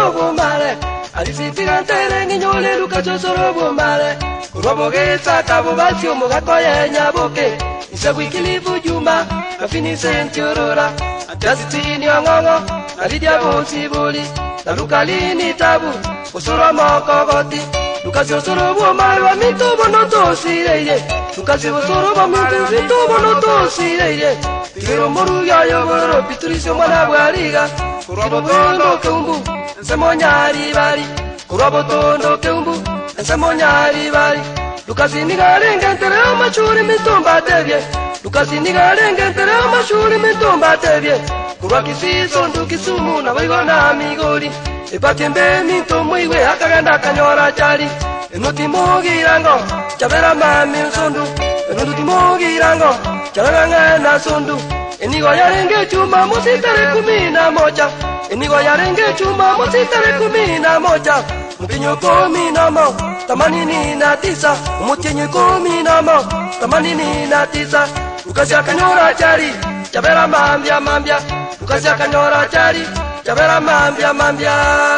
soro bomare alisitira ntere nginyole Lucas soro bomare kurobogeza kabobasyo mugakoye nyaboke isagwikilivu juma kafini sentiorora atazitini ongongo alidia bosibuli na lukalini tabu usoro mokogoti Lucas soro bomare wa mitubo no tosireye Lucas soro ba mitubo no tosireye Tiro moru ya yoboro piturisyo mwana bwariga Kurobotondo keumbu nsemonyari bari Kurobotondo keumbu nsemonyari bari Lucas nigarenge ntere amashuri mitumba tebye Lucas nigarenge ntere amashuri mitumba tebye Kurwa kisiso ndukisumu na baigona migori Epatembe mitumbo iwe akaganda kanyora chari Enoti mugirango chabera mami nsondu Enoti mugirango chabera na sondu Enigo yarenge chuma musitare 11 Enigo yarenge chuma musitare 11 Mpinyo 11 89 Umutinyo 11 89 Lucas akanyora chari chabera mambia Lucas akanyora chari chabera mambia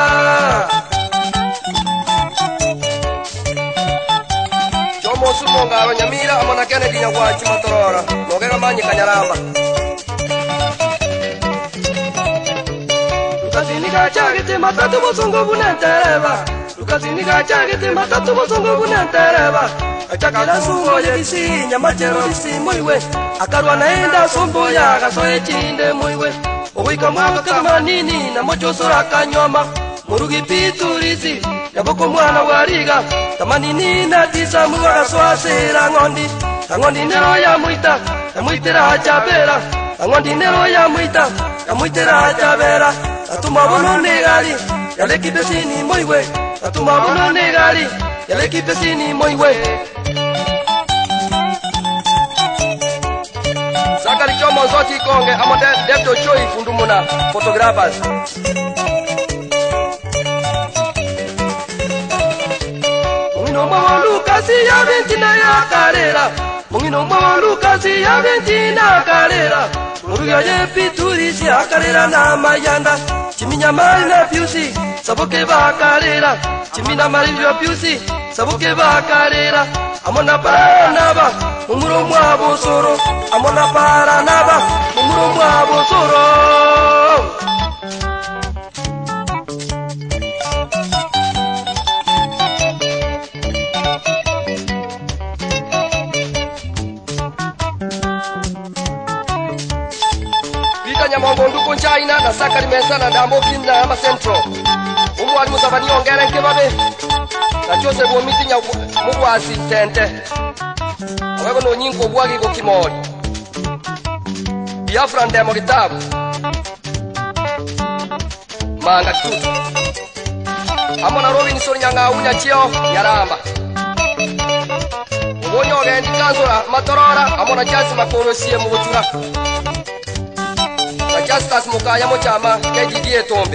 Chomo sumonga abanyamira amona Kennedy nyagwachi matorora Nogera manyi kanyaramba Lucas nigachagite matatu bosongo bunentereba Lucas nigachagite matatu bosongo bunentereba Achakala sungo yebisi nyamachero bisi muiwe Akarwa naenda sombo ya gasoe chinde muiwe Owika mwaka kama nini na mocho sora kanyoma Murugi piturizi Yaboko mwana wariga Tamanini na tisa mwaga swasera ngondi Ngondi nero ya muita Ya muitera hachabera Ngondi nero ya muita Ya muitera hachabera Atuma bono negali Yale kipesini moiwe Atuma bono negali Yale kipesini moiwe Zakari chomo zoti konge Amode depto choi fundumuna Photographers Mungino mwa Lucas ya ventina ya karera Mungino mwa Lucas ya ventina karera Muruga ye piturisi ya karera na mayanda Chiminya mari na piusi Saboke ba karera Chimina mari na piusi Saboke ba karera Amona paranaba Mumuro mwa bosoro Amona paranaba Mumuro mwa bosoro Nyamongo nduko nchaina na sakari mesana dambo kinda ama centro Umwali musabani ongere nkebabe Na chose buomiti nya mugwasi tente Awego no nyinko bwagi ko kimori Biafra ndemo kitabu Manga tutu Amona robi nisori nyanga unya chio nyaramba Ubonyo ogendi kanzura matorora Amona chasi makoro siye mugutura Justas mukaya mochama kejidie tombe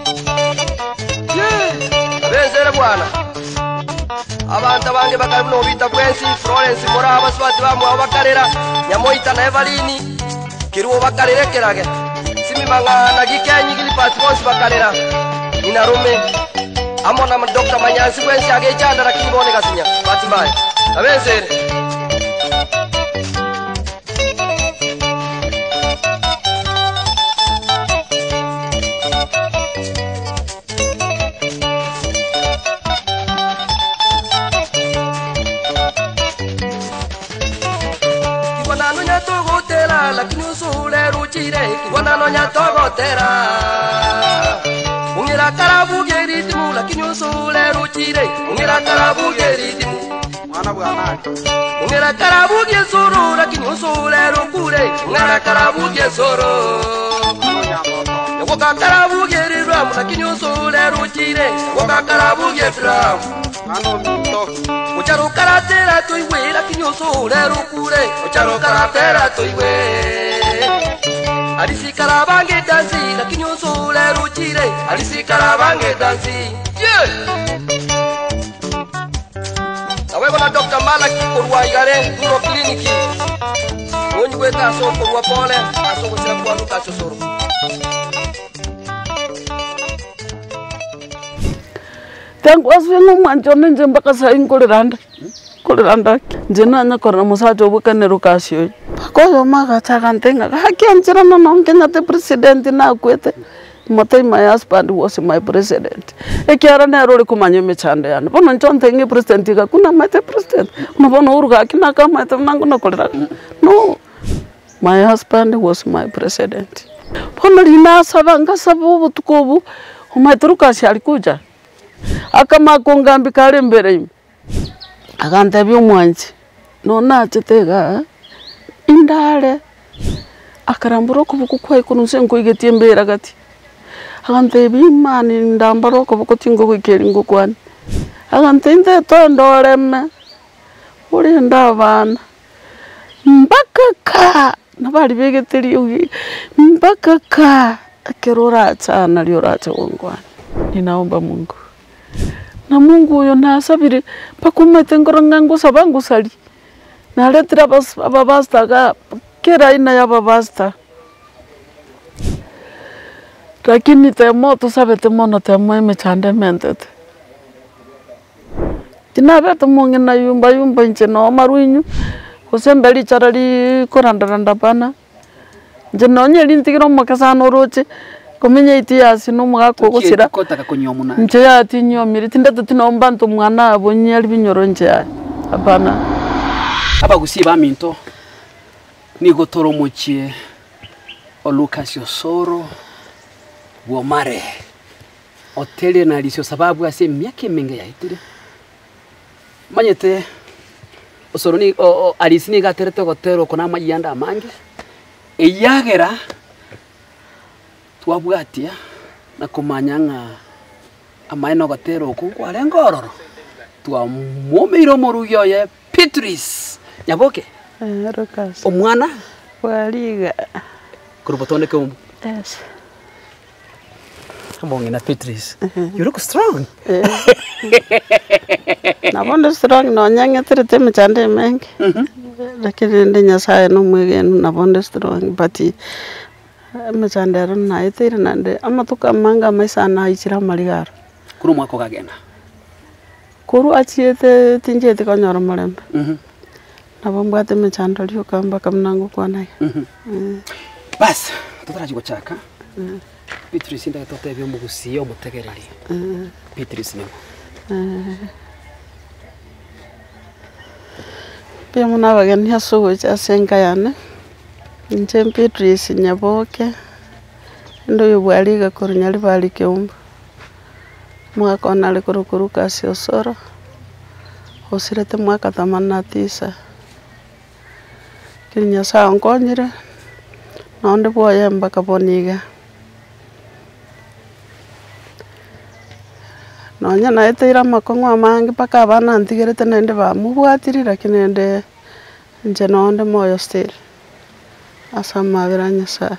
Abenzere bwana Abantu bange bakari no bita Prince Florence Moraba swati bamu abakarera Nyamoita na Evalini Kiruo bakarerekerage Simi mangana gikenyi gili passport bakarera Inarume Amona Dr. Manyansi Prince agechanda lakini bone gasinya Batimbaya Abenzere Lakini usule ruchire Kiwana nonya togotera Ungira karabu geritimu Lakini usule ruchire Ungira karabu geritimu Mwana bwana Ungira karabu gesoro Lakini usule rukure Ungira karabu gesoro Woka karabu geriramu Lakini usule ruchire Woka karabu geriramu Ucharo karatera toiwe Lakini usule rukure Ucharo karatera toiwe Alisi karabange dansi Lakini usule ruchire Alisi karabange dansi Awego na Dr. Malaki Korwa igare Duro kliniki Onyi kweta aso korwa pole Aso kusira kwa Lucas soro tangu aswengo mwanjone nje mpaka saa inkoliranda njena nyakora musacho bukanero kasio pakoyo magachaka ntenga hakianjira no nongenya the president na kwete motai my husband was my president ekiara na roli kumanye mechande yana bono nchonte president ka kuna mate president no bono uruga kina kama mate nangu no kolera no my husband was my president bono lina sabanga sabu tukobu umaituruka si alikuja akama kongambi kale mbere akantabyo umwanzi nona chetega indale akaramburo kubuku kwa kunuse nkoigetie mbera gati akantebi mani ndambaro kubuku tingo kwikeri ngokwani akantende tondoreme uri ndabana mbakaka nabali begeteri ugi mbakaka akerora sana lioracha wongwani ninaomba Mungu na Mungu uyo nasabire pakumete ngorangangu sabangu sali na letira babasta ga kera ina ya babasta lakini temo tu sabete mono temo imechande mentete tinabe tumungi na yumba nje no maruinyu kusembeli charali korandaranda pana nje nonye lintikiro makasano roche komenya itiasi no mwako gusira kotaka kunyomuna nje yati nyomire tindate tinomba nto mwana abonye ali binyoro nje apana aba gusiba minto ni gotoro mochie o Lucas Osoro Bwomare hoteli na lisio sababu ase miaka mingi ya itire manyete Osoro ni alisini gaterete gotero kona mayanda amange eyagera twabwatia na kumanyanga amaino gotero ku ale ngororo twamomiro morugyo ye Petris nyaboke Lucas omwana waliga kurubotonde ke yes Mbonge na Petris you look strong na bonde strong no nyanga tirete mchande mengi lakini ndenya sae no mwegenu na bonde strong but mchande na itire nande amatuka manga maisa na ichira maligaro kuru mwako kagena kuru achiete tinjete kanyoro malembe na bombwate mchando lyo kamba kamnangu kwa naye bas tutaraji gochaka Petris inda tote byo mugusiyo mutegerari Petris ni pia muna bagani hasugo cha senga yane nje Petris nyaboke ndo yubwaliga kurunyali bali keumba mwaka onale kurukuru kasi Osoro osirete mwaka 89 kinya saa ngonyire nonde boye mbaka boniga nonya na etira makongwa mangi paka bana ntigerete nende ba mubwatiri lakini nende nje nonde moyo still asama biranya sa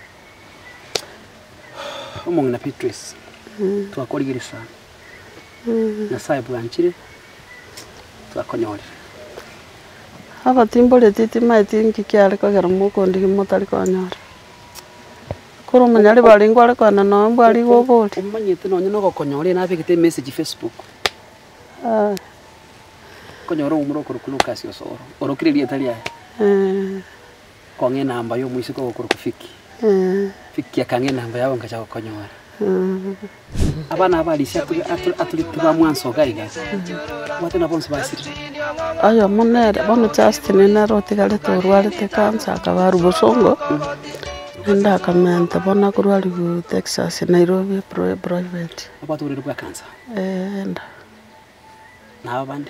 omong na Petris twakorigirisa na sai bwanchire twakonyore aba timbole titi maiti nkikyale ko geramo ko ndi motari ko nyore koro manyari bali ngwale ko na no bali go boli umanyete no nyono gokonyore na bigite message Facebook konyoro umuro ko Lucas Osoro orokiririe talia ko nge namba yo mwisiko ko kufiki fiki akange namba yawo ngacha gokonyora abana abali sia atuli tuba mwanso gaiga wate na bonse basiri ayo monere bono Justin na rotigale to rwale te kansa akabaru bosongo nda kamenta bona kurwali ku Texas Nairobi private abaturire kwa kansa nda na abande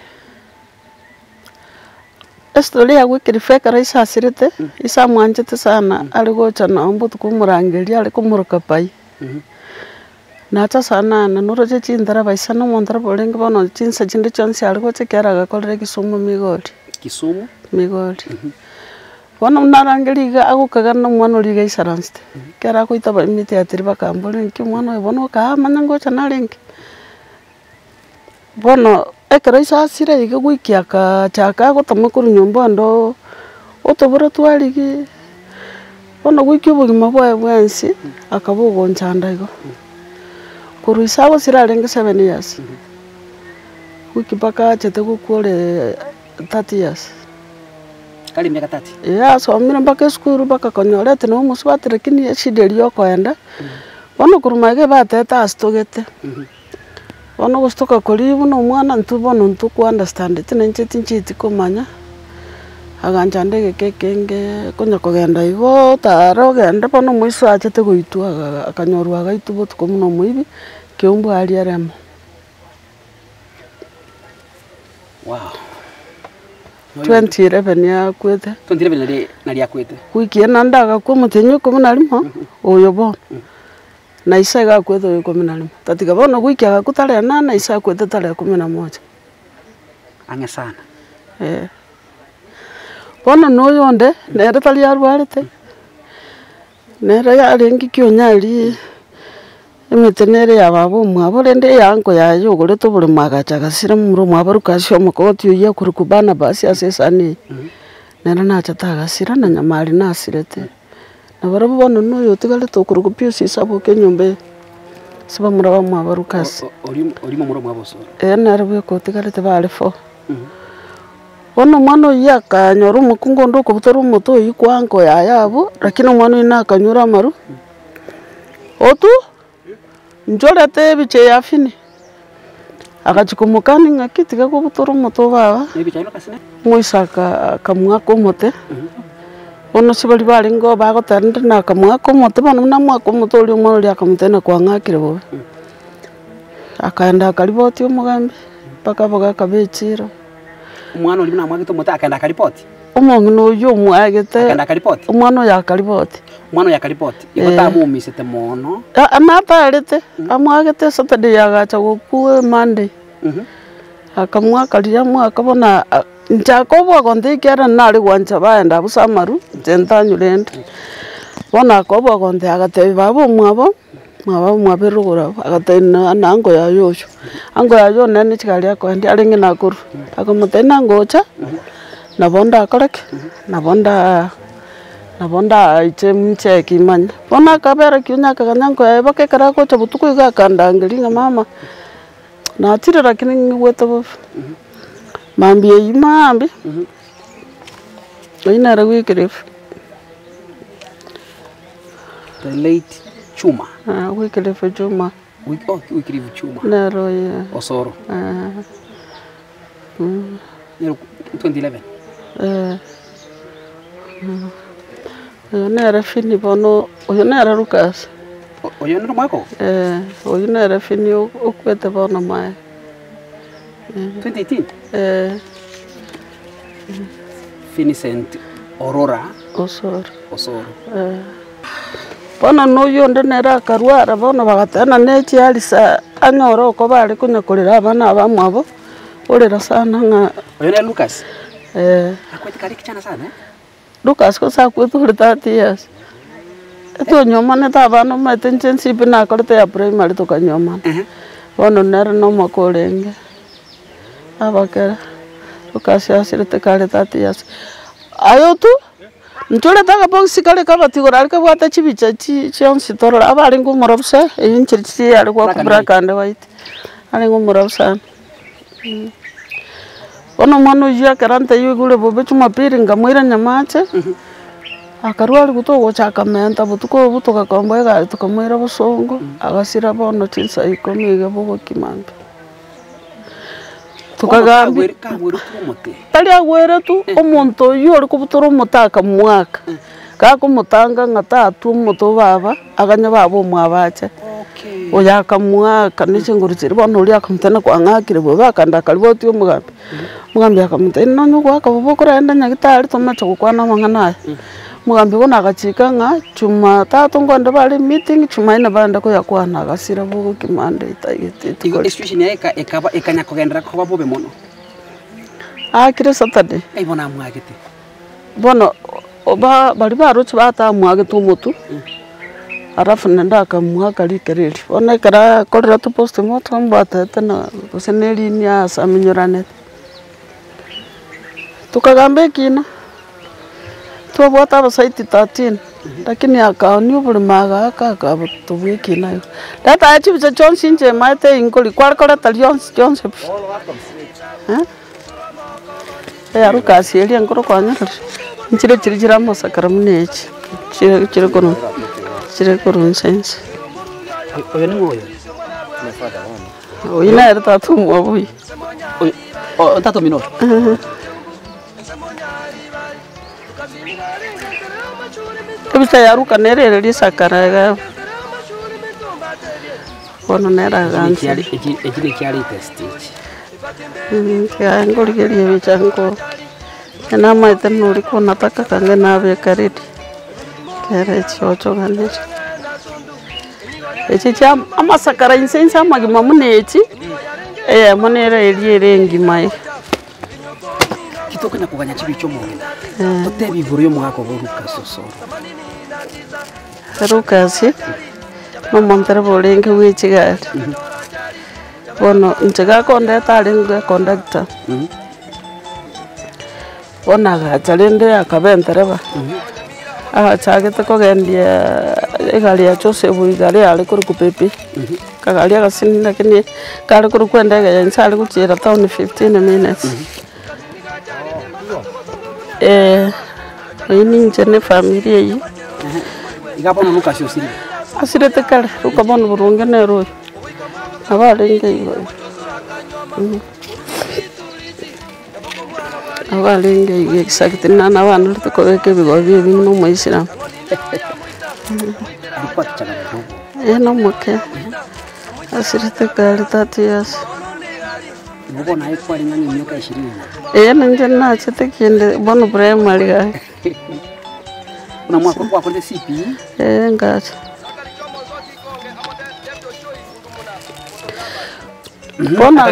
Estolia wiki feka raisa asirete isa mwanjete sana aligocha na mbutu kumurangeli ali kumuruka pai nacha sana na noroje chindara baisa no mondara bolenga bono chinsa chinde chonse aligocha keraga kolere Kisumu Migori bona narangeli ga agukaga no mwana liga isaranste kera ko itaba imite atiri bakambole nki mwana bono ka manango chana lenki bono ekaraisa asire ige gwikia ka chaka gotoma kuru nyomba ndo otobora twaligi bono gwikio bugima bwae bwansi akabugo nchanda igo kuru isago sirarenge 7 years wiki mpaka achete gukure 30 years. Kali miaka 30. Ya somire mpaka skuru mpaka konyorete no muswatire kini shida iliyo kwenda. Bono kurumage bateta astogete. Bono gustoka kolibu no mwana ntubono ntuku understand it nencheti nchiti komanya. Aganja ndege kekenge konya kogenda igo taro genda bono mwiso achete goitwa akanyorwa gaitubo tukomuno muibi keumbu ali aremo. Wow. 2011 ya kwete. 2011 nali ya kwete. Wiki enandaga kwa mutenyo komunalimo oyo bono. Na isa ga kwete oyo komunalimo. Tatika bono wiki agakutale na isa kwete tale 11. Ange sana. Bono noyonde nere tali yarwarete. Nere yarengi kyonyali emitenere yababo mwabo ndende yanko yayo gore to buri magacha gasira muro mwabaruka sho mukoti uye kurukubana basi asesani. Nere nacha tagasira na nyamari nasirete. Na barabo bono noyo tigale to kurukupio sisabo kenyombe. Siba muraba mwabarukasi. Olimo muro mwaboso. Nere bwe ko tigale te bale fo. Bono mwana yaka nyoru mukungo ndo kubutoro moto yikwanko yayabo lakini mwana ina kanyura maru. Otu njolete biche yafini. Akachikumukani ngakitika kubutoro moto baba. Biche ino kasine. Muisaka kamwako mote. Bono sibali bali ngo bago tande na kamwako mote bono na mwako moto oli mwana oli akamutena kwa ngakire bobe. Akaenda kaliboti umugambi paka boga kabechiro. Umwana oli na mwagito mote akaenda kalipoti. Umongi no yo mwagete. Akaenda kalipoti. Umwana ya kaliboti. Umwana ya kalipoti. Igota mumisete mono. Anata alete. Amwagete Saturday agacha gokuwe Monday. Akamwaka liya mwaka bona njakobwa konde kera nali gwancha baenda busamaru jentanyu lende. Bona akobwa konde agate babo mwabo. Mwaba mwabirugura agatena nango ya yosho. Ango ya yo nene chikali yako ndi alingi nakuru. Akamutena ngocha. Nabonda akoreke. Nabonda iche mche kimanya. Bona kabera kyunya kakanyango ya bake karako cha butuku iga kandangiringa mama. Na atire lakini ngweto bo. Mambi yimambi. Ina rawikirif. The late Chuma. Wikirif Chuma. Wikirif Chuma. Nero ya. Osoro. 2011. Oyo nere fini bono oyo nere Lucas. Oyo nere mwako? Oyo nere fini okwete bono mae. 2018. Finicent Aurora Osoro. Bono noyo nere akarwara bono bagatena nechi alisa anyoro ko bali kunyakurira abana bamwabo. Orera sana nga. Oyo nere Lucas. Akwete kali kichana sana. Lucas ko sa kwetu 30 years. Eto nyoma ne tabano intensive na korte ya primary to kanyoma. Bono nere no makolenge. Abakera. Lucas asirete kale 30 years. Ayo tu ntole taka box kale kabatigora ka bwata chibicha chionsi torora abali ngumorobse inchirchi ali kwa kubrakande white. Ali ngumorobsa. Ono mwana uya karanta yugule bobe chuma piri ngamwira nyamache. Akarwali gutogo chakamenta butuko butoka komboye gari tukamwira busongo agasira bono tinsa ikomiga bogo kimambe. Tukagambi tali agwere tu omuntu yori kubutoro mutaka mwaka. Kako mutanga ngata atu muto baba aganya babo mwabache. Oya kamwaka nichinguritsiri bono uri akamutena kwa ngakire boba kanda kaliboti umugambi. Mugambi akamutena no kwa kabukura enda nyagitari tomacho kukwana mangana. Mugambi bona agachika nga chuma tatu ngonde bali meeting chuma ina banda ko yakwana agasira bogo kimande itagete. Igo situation ya ekanya kogendera ko babobe mono. Kire Saturday. Bona mwagete. Bono oba bali baruchi bata mwagete umutu. Arafu nenda akamwaka likereri. Ona kara korera tu post moto mbata tena kuseneli ni asa minyorane. Tukagambe kina. Tuwabota basaiti 13. Lakini akaoni ubuli maga aka tubwiki nayo. Data achibicha chonsi nje maite ingoli kwakora talionsi Joseph. Lucas ele ancora quando Chira masakara mnechi. Chira kono sense. Oyo ni moyo. Oyo na era tatu mwabu. Oyo tatu minor. Kabisa yaruka nerere lisakara ga. Kono nera ganzi. Ejile kyali testage. Ya ngori geli bichango. Kana maite nuri ko nataka kange nabe karidi. Kere chocho gane. Echi cham amasakara insensa magima munechi. Monera eliere ngimai. Kitoka na kuganya chibicho mugenda. Tote bivuriyo mwako boruka sosoro. Lucas no montere bolenge wichigari. Bono nchega konde talinga conductor. Bona gacharende akabentereba. Chagete kogendia egali ya Joseph igari ali kuri kupepi. Kagali agasini lakini kali kuri kwenda ga nsali kuchira town 15 minutes. Ini njene familia yi. Igabona Lucas yosiri. Asirete kale ukabona burunge nero. Abalenge yiwe. Abalenge exact nana wana tukobeke bigobi bino muisira. No muke. Asirete kale 30 years. Mbona haikuwa lingani miaka 20. Nanje na chete kinde bono primary ga. Una mwaka kwa kwenda CP? Ngacha. Bona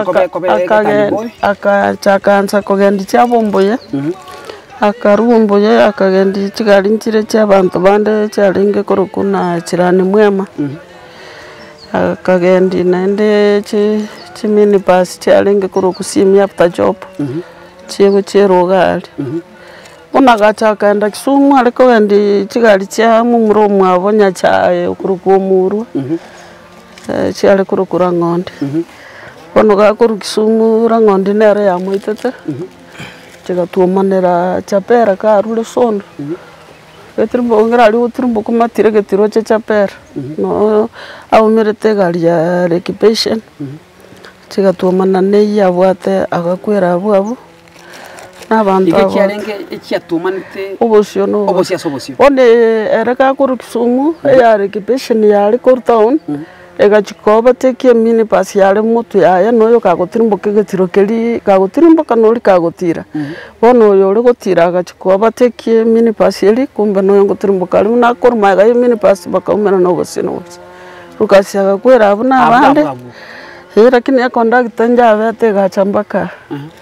akaanza kugenda cyabomboye akarumboye akagenda kigali ntire cy'abantu bande cyaringe korokuna kirani mwema akagenda nende chimini bus cyaringe korokusimya after job cyego cyerogari bona gachakanda Kisumu ariko wendi kigali cya mumuro mwabonya cyaye kurukumuru cyale kurukura ngonde bono gakuru Kisumu rangonde nere ya muitete chigatumanera chapera ka rule sondo etirbo ngira ali utirbo kumatire getiro cha chapera no au mirete gali ya occupation chigatumana ne yabwate agakwera abo n'abantu abo ikiarenge ikiatumanite obosio no obosio one ereka kuru Kisumu ya occupation ya ali kuru town ega chikoba tekie mini pasi yale mutu ya noyo kagotirimboke getiro keli kagotirimboka noli kagotira bono yole gotira aga chikoba tekie mini pasi yeli kumbe noyo gotirimboka ali na korma ga mini pasi bakamera no bosino Lucas agakwera abuna abande lakini ya conduct njave tega chambaka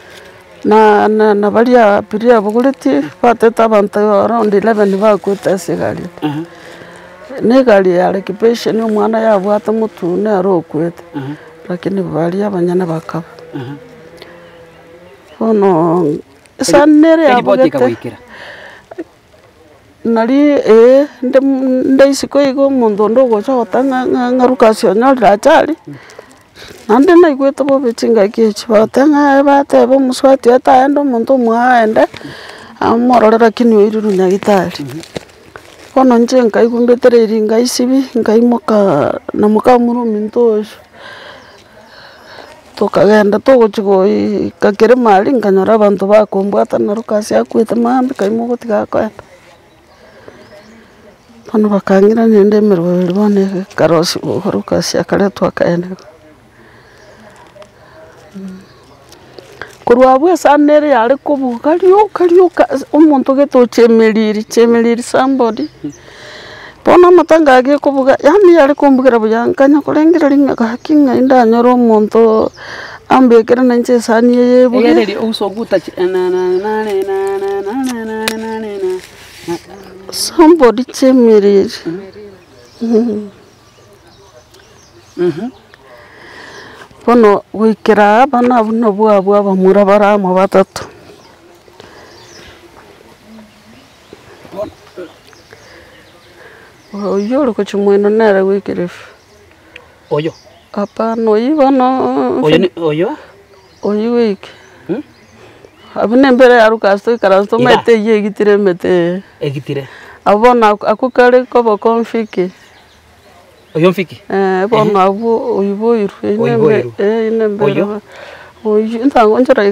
na balia piria buguliti pateta abantu around 11 bakwita sigali negali yale kipeshe ni mwana yabwata mutune arokwete lakini bali abanyana bakaba ono sanere yabwete nari ndaisiko igo mundu ndogo chotanga ngarukasyo nyolra chali nande naigwete bo bechinga kichi batanga batebo muswati ataendo mundu mwaende amororera kinyo iriru nyagitari kono nje ngai kumbetere ringa isibi ngai moka na moka muru mintosh tukagenda tuguchigo kakere mali nganyora abantu bakombwata na Lucas yakwete mambe kai mugotiga kwenda kono bakangira nende merwe bone karosi Lucas yakaletwa kaende kurwabwe sanere yale kubuka lyoka umuntu geto chemeliri somebody bona matanga age kubuka yani yale kumbukira buyankanya kulengira linga hakinga indanyoro umuntu ambekera nanje saniye yebuge yele usoguta somebody chemeliri bono wikira abana buno bwabo abamura baramo batatu oyo ro kuchumweno nara wikire oyo apa no ibano oyo ni oyo oyiweke abune mbere ya Lucas to karanto mete ye gitire mete egitire abona akukare kobo konfiki oyo mfiki bona abo oyiboiru ine mbere oyo ntango njora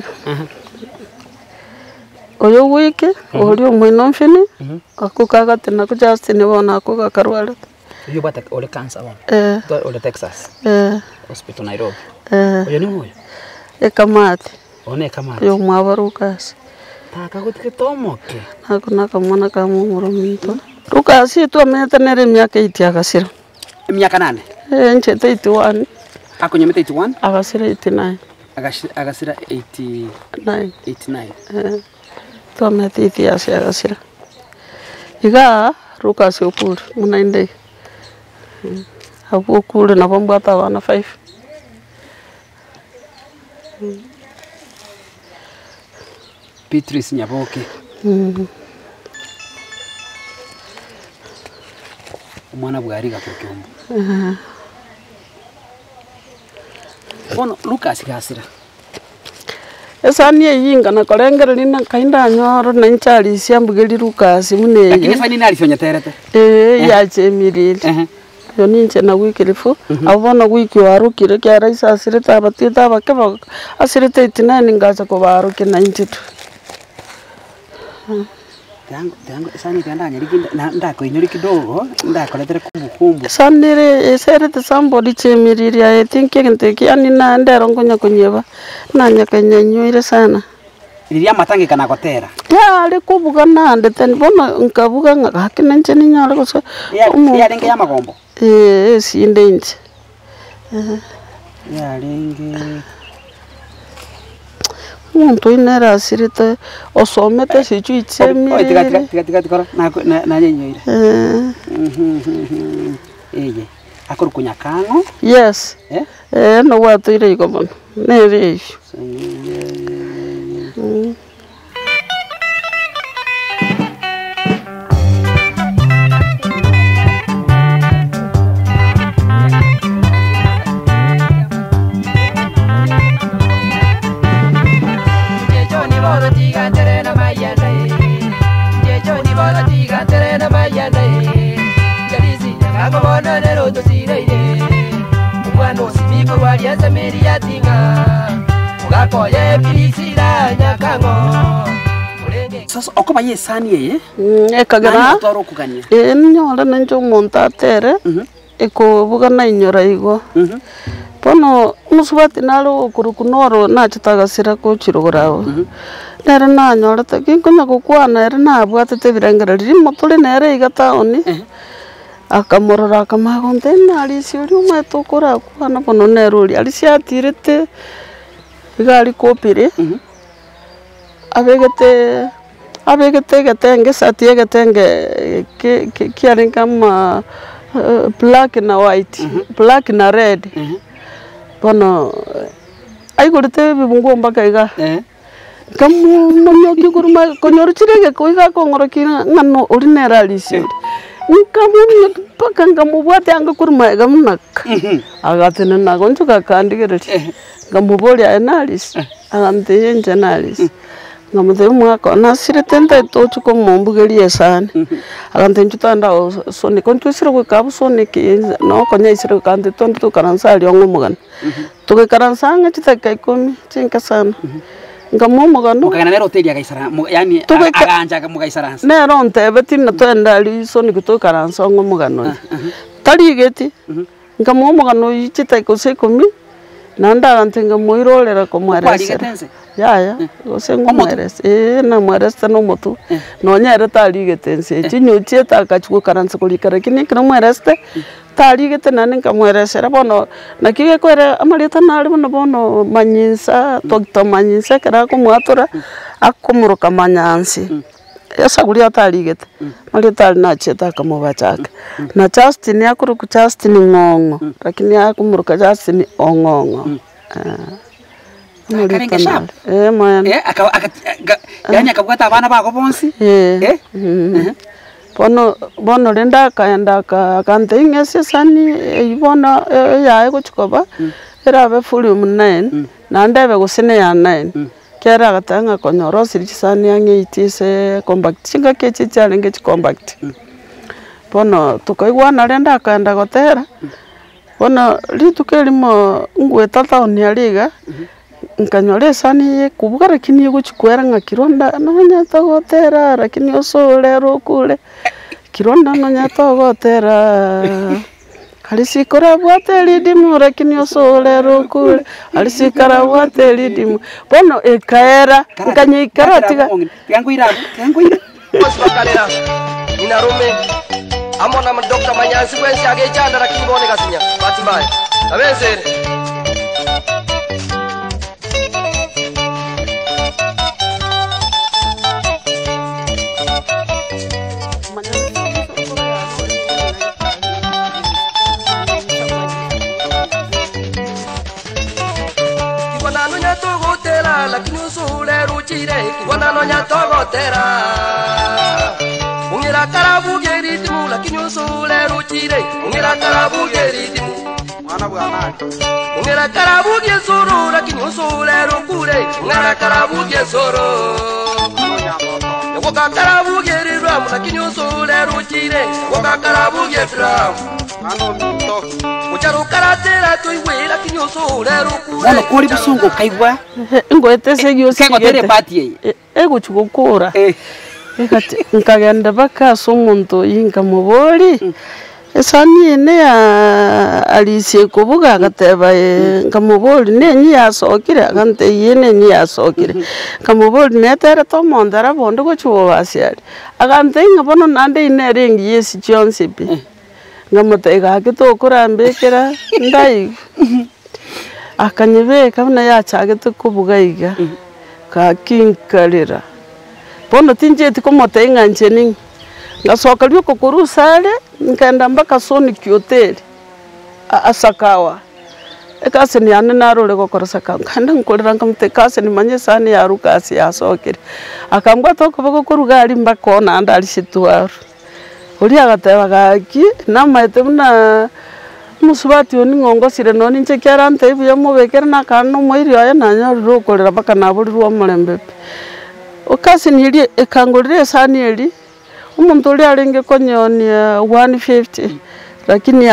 oyo wiki ori omwino mfini akukaga tena ku Justin bona akukakarwale oyo bata ole cancer bona to ole Texas hospital Nairobi oyo ni moyo ekamati one kamati yo mwaba Lucas taka gutike tomoke nakuna kamona kamumuro minto Lucas tu amete nere myaka itiagasira emyaka 8 nchete 81 akonyemete 81 agasira 89 agasira 89 tu amete itiagasira agasira iga Lucas okuri munainde abu okuri na bombata bana 5 Beatrice Nyaboke umwana bwariga ku Kyombo bono Lucas gasira esani yinga na korengera lina kainda nyoro na nchali siambugeli Lucas mune lakini fani nali fyonya terete ya chemirili yo ninche na wikirifu abona wiki warukire kya raisa asirita abatita bakeba asirita 89 ngaza ko baruke 92 Tango sani tanda nyirikinda ndako inyuri kidogo ndako letere kumbukumbu sanire eserete somebody chemiriri I think kinteki ani na ndero ngonya kunyeba na nyakanya nywire sana iriya matangi kana gotera ya ali kubuga nande ten bona nkabuga ngakina ncheni nyale ko ya lenge ya magombo sinde nche ya lenge muntu inera asirite osomete sichu ichemi tika kora na nyenyoire eye akuru kunyakango yes no watu ile iko bono nere sasa okoba yesani yeye ekagera toro kugania nyora nanjo monta tere eko bugana inyora igo pono musubati nalo kurukunoro na chitagasira ko chirogorao nere na nyora takinkonya gukwana ere na bwatete birengera riri motore nere igataoni akamorora akamagonte nari siuri umetokora kwana pono nero ri ali siatirete igari kopire abegete getenge satie getenge kiaring kama black na white black na red pono ai gorete bibungo mbaka iga kamu monyoki kuruma konyorchirege koiga kongorokina ngano ordinary alisi nkamu paka ngamu bwate anga kuruma gamnak agatene na goncho kakandigereri ngamubori analysis agante analysis ngamuthe mwaka na sirete ntaito chuko mombugeri esane agante ntutanda sone kontusire ko kabu sone ki no konya isire kante tonto to karansali ongomugana to karansanga chitaka ikomi chinka sana ngamomugano mukagana nero hoteli agaisara yani aganja mugaisara nero ntebeti na to ndali sone kito karansa ongomugano tarigeti ngamomugano yichitaka ikomi nanda antenga moirolera ko mwaresera ya osengo mwares na mwares no motu no nyere taligetense chinyuchie takachuko karansa kulikara kini kino mwareste taligete nane nkamweresera bono nakige kwere amarita nali bono manyinsa Dr. Manyinsa kera ko mwatura akumuruka manyansi yasaguri ataligete marita na cheta kamubachaka na Justin yakuru ku Justin ngongo lakini akumuruka Justin ongongo Karenge sharp man yani akabwata abana bako bonsi bono lenda kaenda kante ingese sani ibona yae kuchikoba era be fully 9 na ndebe gusine ya 9 kera gatanga konyoro sirichisani yange itise compact chinga kechi chale ngechi compact bono tukaigwa na renda akaenda gotera bono rituke limo ngweta taoni aliga nkanyore sani kubuga lakini guchikwera nga kironda nonya tagotera lakini osole rokule kironda nonya tagotera alisikora bwate dimu lakini osole rokule alisikara bwate dimu bono ekaera nkanyikara tiga yangu ira osbakalera inarume amona dokta manyansi kwensi agechanda lakini bone kasinya batimbaya abezere lakini usule ruchire kibona nonya togotera ungira karabu geritimu lakini usule ruchire ungira karabu geritimu mwana bwana ungira karabu gesoro lakini usule rukure ungira karabu gesoro ngoka karabu gerirwa lakini usule ruchire ngoka karabu getra ucharukaratera tuiwe lakini usule rukure Ono kuri busungu kaigwa ngwete segyo sigete pati guchukura ekati nkagenda baka somuntu yinga muboli esani ne alisie kubuga agateba nkamuboli nenyi yasokire agante yene nyi yasokire nkamuboli netere tomondara bondo gochubo basiari agante ngabono nande inerengi yesi Johnsipi ngamutega akitokurambekera ndai akanyebe kabona yachagete kubugaiga ka kinkalira bono tinjeti komote ngancheni ngasoka lyoko kurusale nkanda mbaka Sonic Hotel asakawa ekase ni ane narole gokorosaka kanda nkolera nkamute kase ni manye sani ya rukasi yasokere akambwa toko bako kurugari mbako na ndali situaru uri agateba gaki namaete buna musubati oni ngongo sire noni nche kyarante ibyo mubekera nakano moiri aya nanyo rukorera baka naburi ruwa mulembe okasi niri ekangorire sani eri umuntu uri arenge konyoni 150 lakini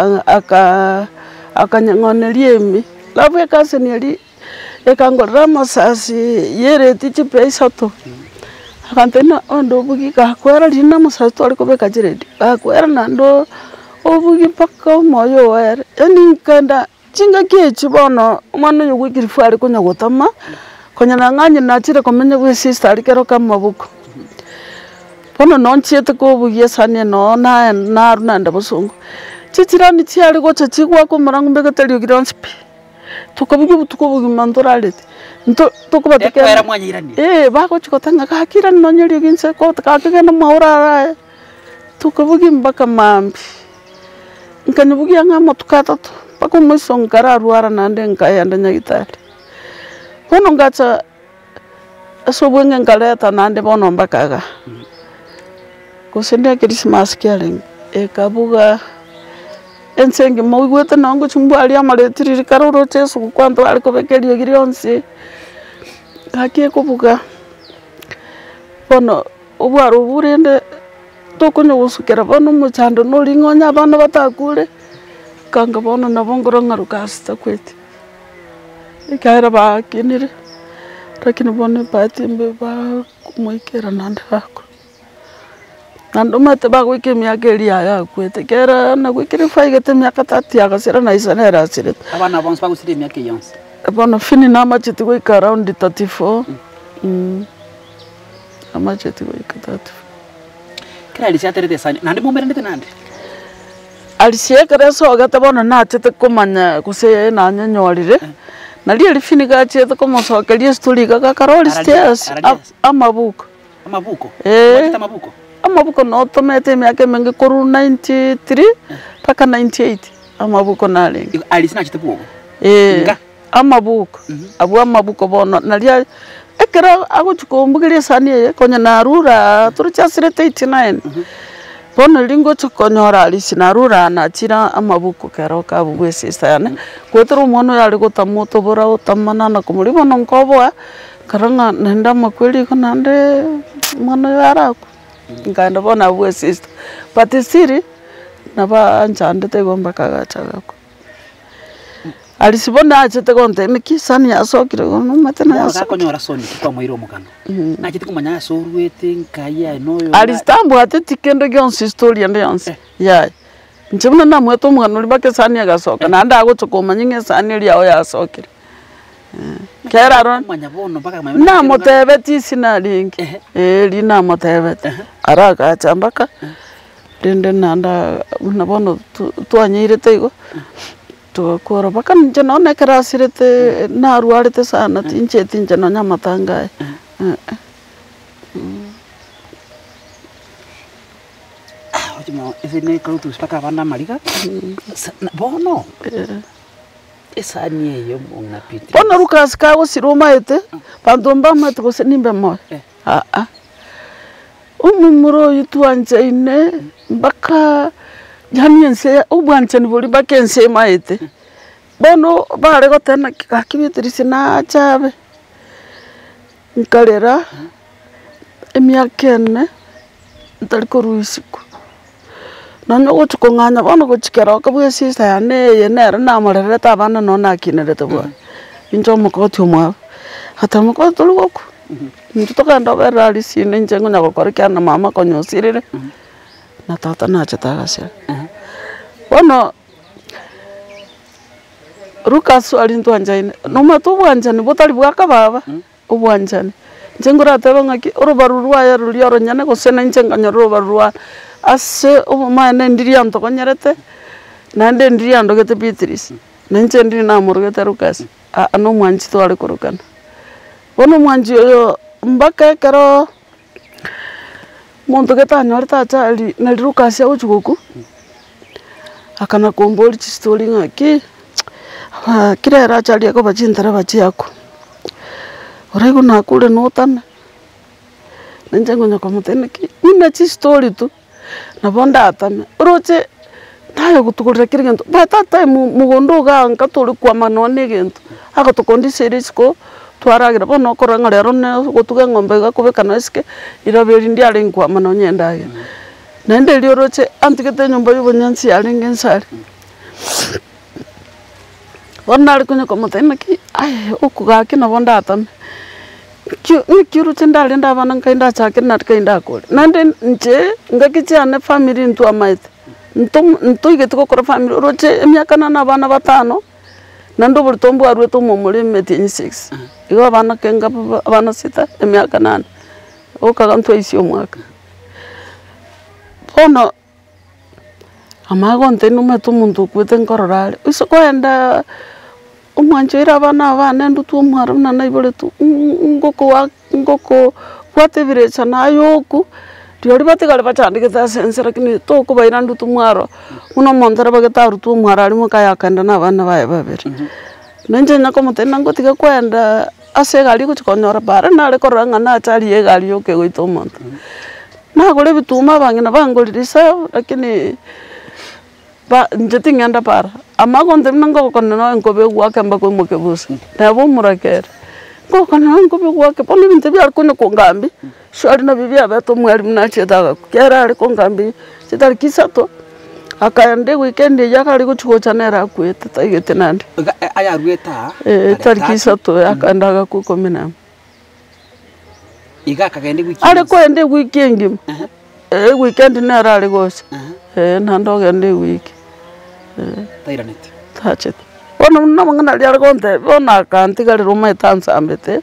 akanyangonerie mi labwe kasi niri ekangorira masasi yere tichi pesa to akantena ondo bugi kakwera lina musasi toli kubeka jiredi kakwera nando obugi paka moyo were yani kanda chinga kechi bono mwana yugwikirifu ari kunyagotama konyana nganye nachire komenya bwe sister ari kero kamabuko bono nonchiete ko bugi sane no na nanda busungu chichirani chiari gocha chigwa ko marangu mbekatelio Johnsipi tukabugi tukobugi mandoralete tukubatekera mwanyirani bako chikotanga kakira nonyeri ginse ko kakigena maurara tukabugi mbaka mambi nkanibugi anga motukata to bako mwiso ngara ruara nande nkayanda nyagitali bono ngacha asobwenge ngaleta nande bono mbakaga kusende Christmas kyaleng ekabuga ensengi mawigwete nango chumbali amaletiri karoro cheso kwanto aliko bekerio girionse hakie kubuga bono obwaro burende tokonyo gusukera bono muchando no lingonya abana batakure kanga bono nabongoro ngarukasta kwete ikaira ba kinire lakini bono patimbe ba kumuikera nande bako nando mate ba kwike myakeli ya kwete kera na kwikire faigete myakatati agasira na isanera asire abana bonse bagusire myake yonse bono fini na machiti go around 34 amachiti go 34 kira lishaterete sani nande mumerende nande alisiekere so gata bono na chete kumanya kuse na nyanyorire na lie fini ga chete kumosokelie story ga karoli stairs amabuko amabuko no tomete myake menge koru 93 paka 98 amabuko nale alisina chete buko amabuko abu amabuko bono nalia ekera ago chukombugirie sani ye konya narura turuchasire 89 bono lingo chokonyora alisinarura na chira amabuku kero ka bugwe sistane kwetero mono yali gotamoto bora utamana na kumuri bono nkobwa karanga nenda makweli kanande mono yara nganda bona bugwe sister but siri naba anchande te gomba kagachagako alisibona achete konte mikisani yasokire gono matena yasokire konyora soni kwa moiro mukano na chiti kumanya soruete nkaya noyo alistambo ateti kendo gyonsi story ande yonsi ya njemuna na mweto mugano libake sani yagasoka na nda agotokoma nyinge sani lyawo yasokire kera ron manya bono baka na motebeti sinalingi lina motebeti araka achambaka dende nanda unabono tuanyire tego tukora baka nje none kerasirete na ruarete sana tinche tinche no nyamatanga Ojo isine kautu spaka bana mariga bono esa nie yo mona piti bono rukas ka go siroma ete pandomba mate go senimbe mo umumuro yutuanje ine baka Jamiense ubwanchani buri bakense maite bono bare gotena kakibitirise na chabe nkalera emiakene ntaliko ruisiku nanyo gochukonganya bono gochikera kabwe sister yane yenera na marere tabana no nakinerete bwa injo mukoti umwa hata mukoti lugoku ntutoka ndobera alisine njengo nyagokora na mama konyosirire na tata na chatagase bono rukasu alintwanjaine no matubwanjani botali bwaka baba ubwanjani njengura tabangaki urubarurwa ya rulioro nyane gosena njenganyo rubarurwa ase umane ndiria ntokonyerete nande ndiria ndogete Beatrice nanje ndiri na murugete rukasi ano mwanji to ali kurukana bono mwanji yo mbaka kero muntu getanyorta achali nalirukasi uchuguku akana komboli story ngaki kirera achali ako bachintara bachiako orego nakule notana nenjengo nyakomuteneki ina chi story tu na bonda atame roche nayo gutukurira kirigento bata time mugondo ga nkatori kwa manone gento agotokondi series ko twaragira bono koranga rero ne gutuga ngombe gakubekana iske iraberi ndi ari kwa manonye ndage nende lioroche antikete nyumba yubonyansi ari ngensari bona ari kunyo komuteneki ai okugaki na bonda atame kiru tindali ndabana nkainda chake natkainda kole nande nje ngakichane family ntu amaite ntu igetiko kora family roche emyakana na bana batano nando bultombo arweto momole meti 6 igo bana kenga bana sita emyakana okaga ntu isio mwaka bono amago ntenu metu muntu kwete nkororale iso kwenda umwanjira abana ndu tu mwara na naibole tu ngoko kwatevirecha nayoku ndiori batigale bachandike za sensera kini to kubaira ndu tu mwaro uno montara bagetaru tu mwara ali mukaya kanda na bana baye babiri nanje nako mutena ngotiga kwenda ase gali kuchikonyora bara nale koranga na achali ye gali yoke goito monta na gole bituma bangina bangolirisa lakini ba njeti ngenda para amago ndemna ngokonna no enkobe gwake mbako mukebusa nabo murakera ngokonna enkobe gwake poni binte bya kuno kongambi shari na bibi abato mwari mnachetaga kera ari kongambi chitari kisato akayande weekend yakari kuchukochanera kwete taigete nandi aya rueta tari kisato akandaga kukomena iga kagende weekend ari kwende weekend weekend nera ari gose nando gende week tairanete tachet ono namangana lyar gonte bona kanti gali roma tansa ambete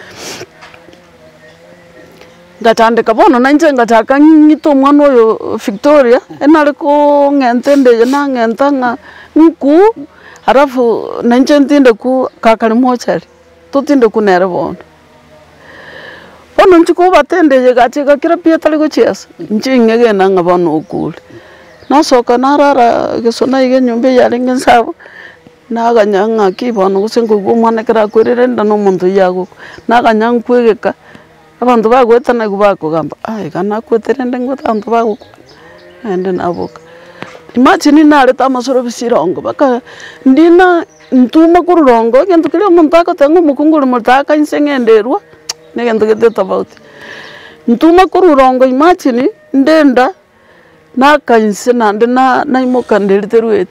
ngatandika bono nanje ngataka ngito mwana oyo Victoria enali ko ngentende na ngentanga nku harafu nanje ntinde ku kakali mochari tutinde kunere bono bono nchiko batende ye gachika kira pia tali go chias nchinge na ngabono okule nasoka narara gesona ige nyumbe yali ngensabo naganyanga kibono gusengo gumwana kira kwirire ndano muntu yago naganyanga kwegeka abantu bagwetana gubako gamba ai kana kweterende ngotantu bago ende nabuka imagine nare tamasoro bisirongo baka ndina ntuma kurongo gento kile umuntu akatenga mukunguru mutaka insengenderwa negento gete tabauti ntuma kurongo imagine ndenda nakainse nande na imoka nderi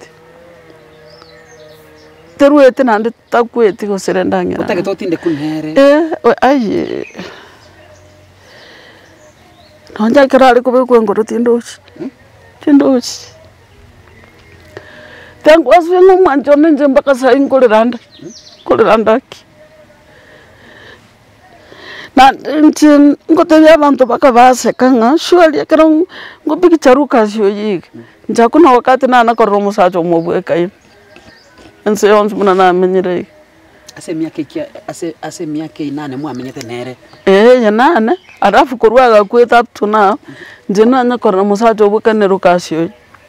teruete nande takweti goserendangira utake totinde kunhere ai nonja kirari kube kwengoro tindochi tangu aswengo mwanjone nje mpaka saa inkoliranda ki na nti ngotebya abantu bakabasekanga shwali akara ngobikicharuka syo yiki njakuna wakati na korro musacho mobweka yin ense yonse muna na menyere ase miaka inane mwamenyete nere ya nane arafu kurwaga kweta up to now njena na korro musacho bwekane rukasyo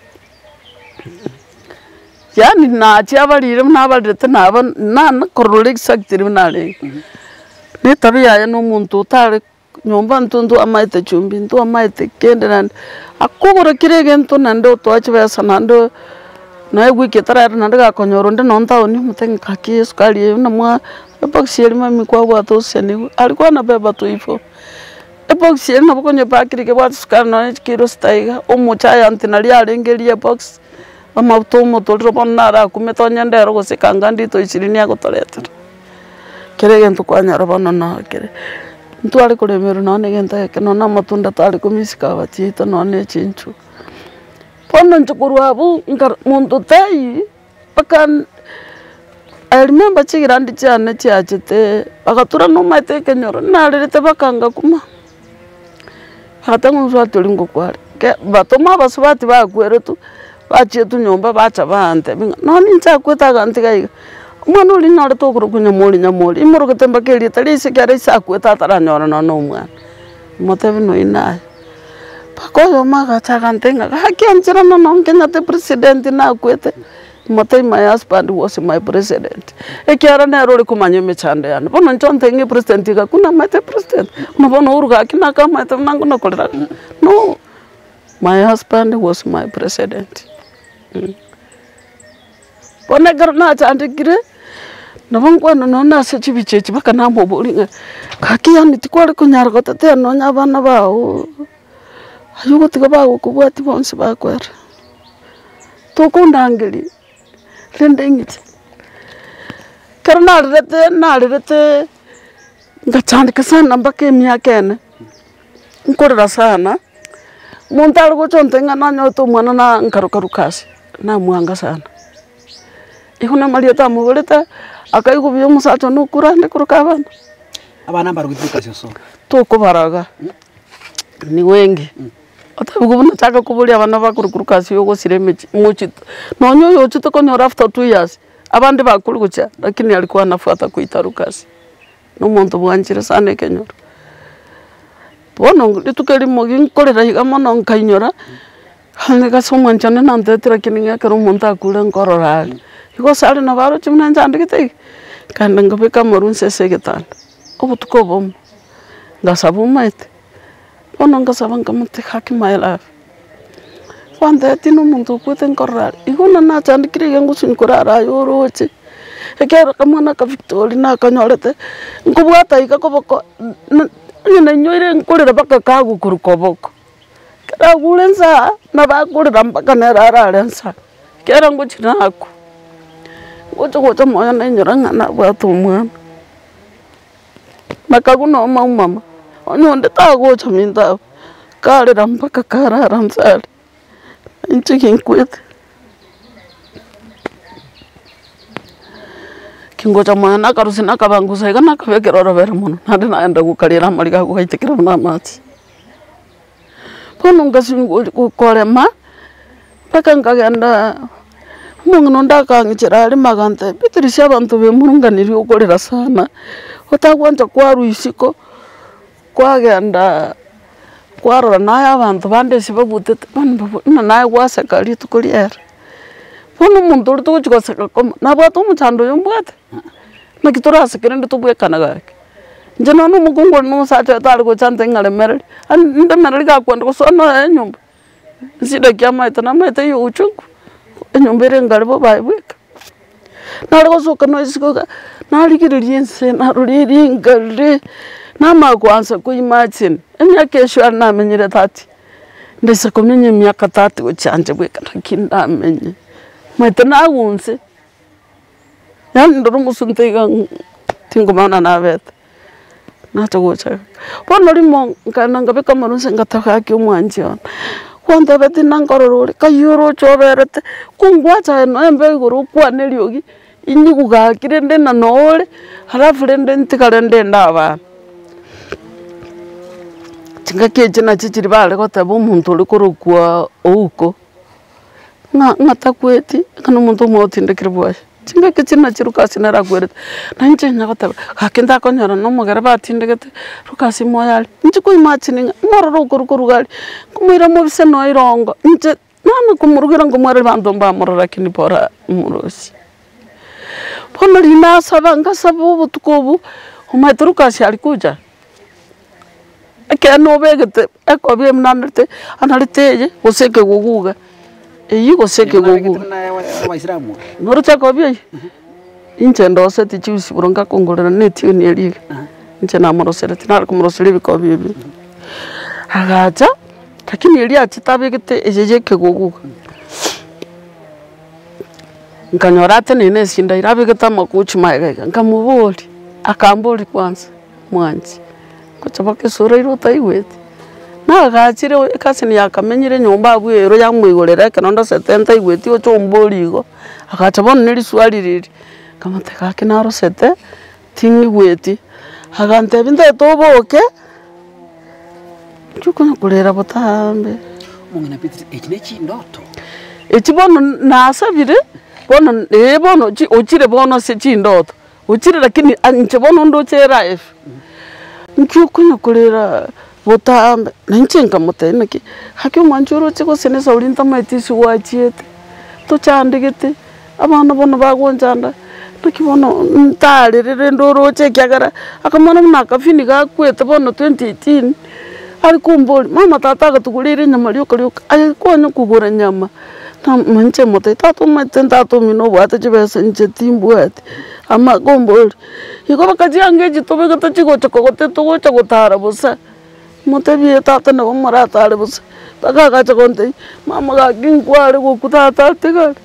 yani na chiabalire mnabalirete naba nana korro exactly mnale ni tabia ya n'umuntu utari nyumba ntundu amaite chumbi ntu amaite kende nande akugura kirege ntu nande utwache besa nande na wiki tarara nande gakonyoro nde nonta oni mutenga kaki sukali na mwa epoxyeli mami kwa bwato seni alikuwa na beba tu ifo epoxyeli na bokonye pakirike bwato sukali no kiro staiga umuchaya antinali alengeli epox amabuto motoro bonara kumetonya ndero gosekanga ndito isirini yagotoretera kerege ntu kwanyara bana na kere ntu ali kulemero none genta ke nona matunda tali kumisika batita none chinchu pono nchukuru abu ngar muntu tai pakan I remember chigirandi chane chiachete akatura no mate kenyoro nalirete bakanga kuma hatangu zwa tulingo kwari ke batoma basubati bakwere tu bachetu nyomba bacha bante none ncha kweta gantiga umwana uri nare tokuru kunyamuri imuru kutemba keri talise kyare sakweta taranyora no mwana motebi no ina pakoyo maga chagantenga hakianjira no Kenya the president na kwete mote my husband was my president ekyara na rori kumanye mechande yana bono nchonte ngi president ga kuna mate president no bono uruga kina kama mate nangu no kolera no my husband was my president pone garna chandikire nabangwa no na se chibichechi baka na mobolinga kakiani tikwari kunyara gotate no nyabana bawo ayugo tiga bawo kubwati bonse bakwera tokundangeli lendengiti karna rete ngachandika sana mbake miakene nkorera sana montar go chontenga na nyoto mwana na nkarukarukasi na mwanga sana ihuna marieta mugoreta akaigo byo musacho no kurande kurukabana abana barugituka cyoso toko baraga ni wengi atabugo nataka kubulia abana bakurukasi yogo siremechi muchito nonyo yochito konyora after 2 years abandi bakurukucha lakini alikuwa anafuata kuitarukasi no muntu bwanjira sana kenyora bono litukeli mogi nkorera higa mono nkainyora hanga somanchane nantetira kininga kero muntu akule nkorora iko sale na baro chimna njandikite kandi ngabeka marunse segetana obutuko bom ngasabu maite bono ngasaba ngamute haki my life wande tino muntu kwete nkorora iko na chandikire yangu sinkorara yoroche ekera kamana ka Victoria na kanyorete nkubwata ikakoboko nina nyoire nkorera baka kagu kurukoboko kera gulenza na bakurira mpaka nerara lensa kera nguchinako gocho moya na nyoranga na bwatu mwana makaguno mama ononde tagocho minda karira mpaka karara nsale inchikin kwete kingocha mwana karusina kabangusa igana kabekerora bere muno nandi naenda gukarira mariga guhaitikira na mati pono ngasingo gukorema paka ngagenda mungu ndakangichira ari magante bitirisha abantu be murunganiri ukorera sana utagwanja kwaru isiko kwagenda kwarora naye abantu bande sibabutete bana naye wasakari tukuriera pono muntu uri tukuchikoseka koma nabwata umuchando yombwate nakitorasa kirende tubwekana gake njena no mugungo no sacha tali ko chante ngale merali ande merali ga kwanda kusona nyumba Nsida kia maita na maita yo uchungu. Nyombere ngalibo baibweka. Nalego soka no isikoga. Naligiririe nse naruririe ngale. Nama kwanza kuimagine. Emyaka esho namenyire 30. Ndese kumenye emyaka 30 guchanje bweka nakindamenye. Maita nagunse. Yani ndoro musuntega tingomana na beta. Nacho gocha. Bono limo kana ngabeka marunse ngataka ki umwanjona. Kwanda beti nangororore kayoro choberete kungwacha no embe guru kwane lyogi inyi kugakire ndena nole halafu rende ntikale ndenda aba. Tinga keje na chichiri bale kotabo umuntu uri kurukwa uko. Ngatakweti kana umuntu motindekire bwashe. Tinga kitsina chirukasi narakwete nanje nyakotaba kakenda konyara no mugara batindegete rukasi moyali nje kuimachini mororo kurugali kumira mu bise no irongo nje nana kumurugira ngo mwari bandomba morora kinipora murosi pono lina sabanga sabu butukobu umatrukasi alikuja akeno begete akobye mnanete analiteje useke guguga Eyigo seke gogu. Abaisilamu. Norucha kobye. Inche ndose tichusi buronga kongolera neti ni eli. Inche na morosera tinara kumorosera bikobye. Agacha lakini eli achitabegete ejeje ke gogu. Nkanyorate nene sinda irabegeta makuchi maega. Nkamuboli akamboli kwanza mwanzi. Kuchabake sura irota iwete. Na gachire kasini yakamenyire nyomba abwero yamwigorera kanonda setenta igweti ocho mboligo akachabona neri swali riri kamateka kinaro sete tingi gweti agante binde toboke chuko kurera botambe mungina pitri ekinechi ndoto echibono nasabire bono bono chi ochire bono se chi ndoto ochire lakini anchebono ndo chera f nkyuko kurera Botambe nanchenga mutenaki hakyo manjuro chiko sene saulinta maitisi wachiete to chandegete abana bono bagonjanda tukibono ntale rendoro chekyagara akamana munakafini gakwete bono 2018 ari kumboli mama tata gatukulire nyama lyokalyoka ari konya kugura nyama na manche mote tato matenta to mino bwata chibese nche timbwate ama gomboli iko bakajiangeji tobegata chiko chokote to gocha gotara bosa Motebi tata na marata alebus. Taka konte. Mama ga ginkwale go kutata tegal.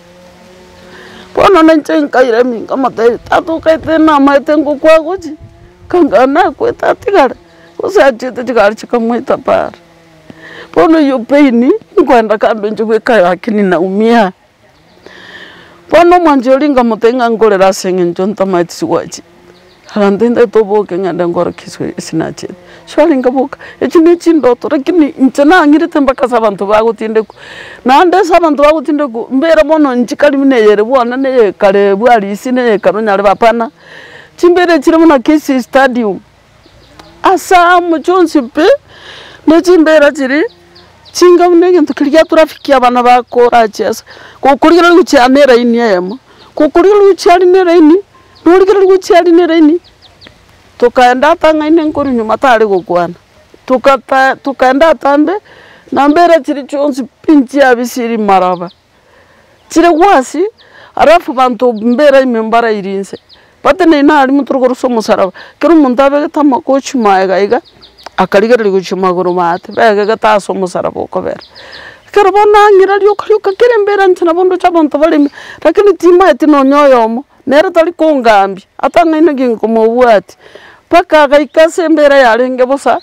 Pono nanchen kaire mi kamate tato kaite na maitengo kwa goji. Kangana kweta tegal. Osa chete tegal chikamwita par. Pono yo peini kwenda kando njwe kaya akini na umia. Pono manjolinga motenga ngolera sengen jonta maitsi waji. Harandenda tobo kenganda ngora kiswe sinache. Shwalinga boka echinechi ndoto lakini nchana ngirete mbaka sabantu bagutinde ku nande sabantu bagutinde ku mbera bono nchikali mineyere bwana ne kale bwali isine kanonyale bapana chimbere chire muna kisi stadium asa muchonsi pe ne chimbera chiri chinga munenge ntukirya traffic abana bakora chesa kukurira luchanera ini yemo kukurira luchanera ini nurikira luchanera ini tukaenda tanga ine nkuru nyuma tari gukwana tukaenda tambe na mbere chiri chonsi pinchi abisiri maraba chire wasi arafu bantu mbere imembara irinse patene ina ari muturugo rusomo saraba kero mundabe gatama kochi maega akaligera guchima guru mate bega gataso musaraba okobera kero bona ngira lyoka kere mbere ntana bondo chabonto bali lakini tima etino nyoyomo nera tali kongambi atanga ine ginkomo bwati paka gaikase mbere yarenge bosa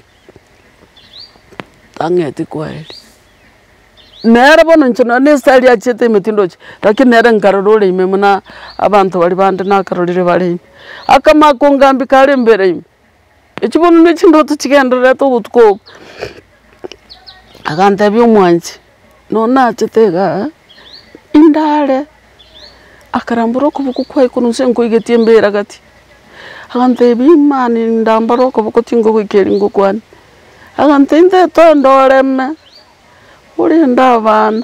tangeti kweli nera bono nchona nestali achete metindochi lakini nera nkarorole imemuna abantu bali bande nakarolire bali akama kongambi kale mbere ime echibono nechindoto chigendera to utko aganta byomwanzi nona achetega indale akaramburo kubuku kwa kunuse nkoigetie mbere gati agante bimani ndambaro kubuku tingo kwikeri ngokwani agante inte tondoreme uri ndabana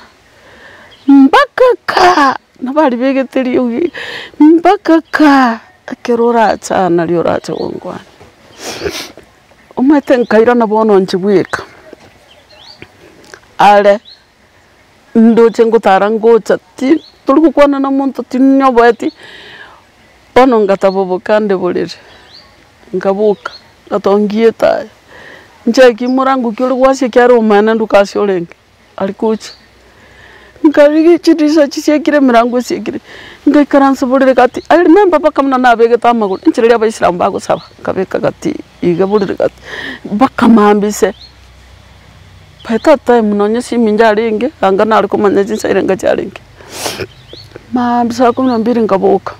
mbakaka nabali begeteri ugi mbakaka akerora tsana liora tsongwana umete nkaira nabono nchibweka ale ndo chengo tarango chati tuluku kwana na muntu tinyo bati ono ngatabobo kande bolere ngabuka ngatongie tae njeki murangu kyolo wase kyaro mana ndukasi olenge alikucha ngarigi chidisa chisekire mirangu sekire ngai karansa bolere kati I remember bakamna na bege tamagul inchirya ba islam bago saba kabeka kati iga bolere kati bakamambise paita time nonya si minjaringe anga na ariko manyaji sairenga charinge mambisa ko nambiri ngaboka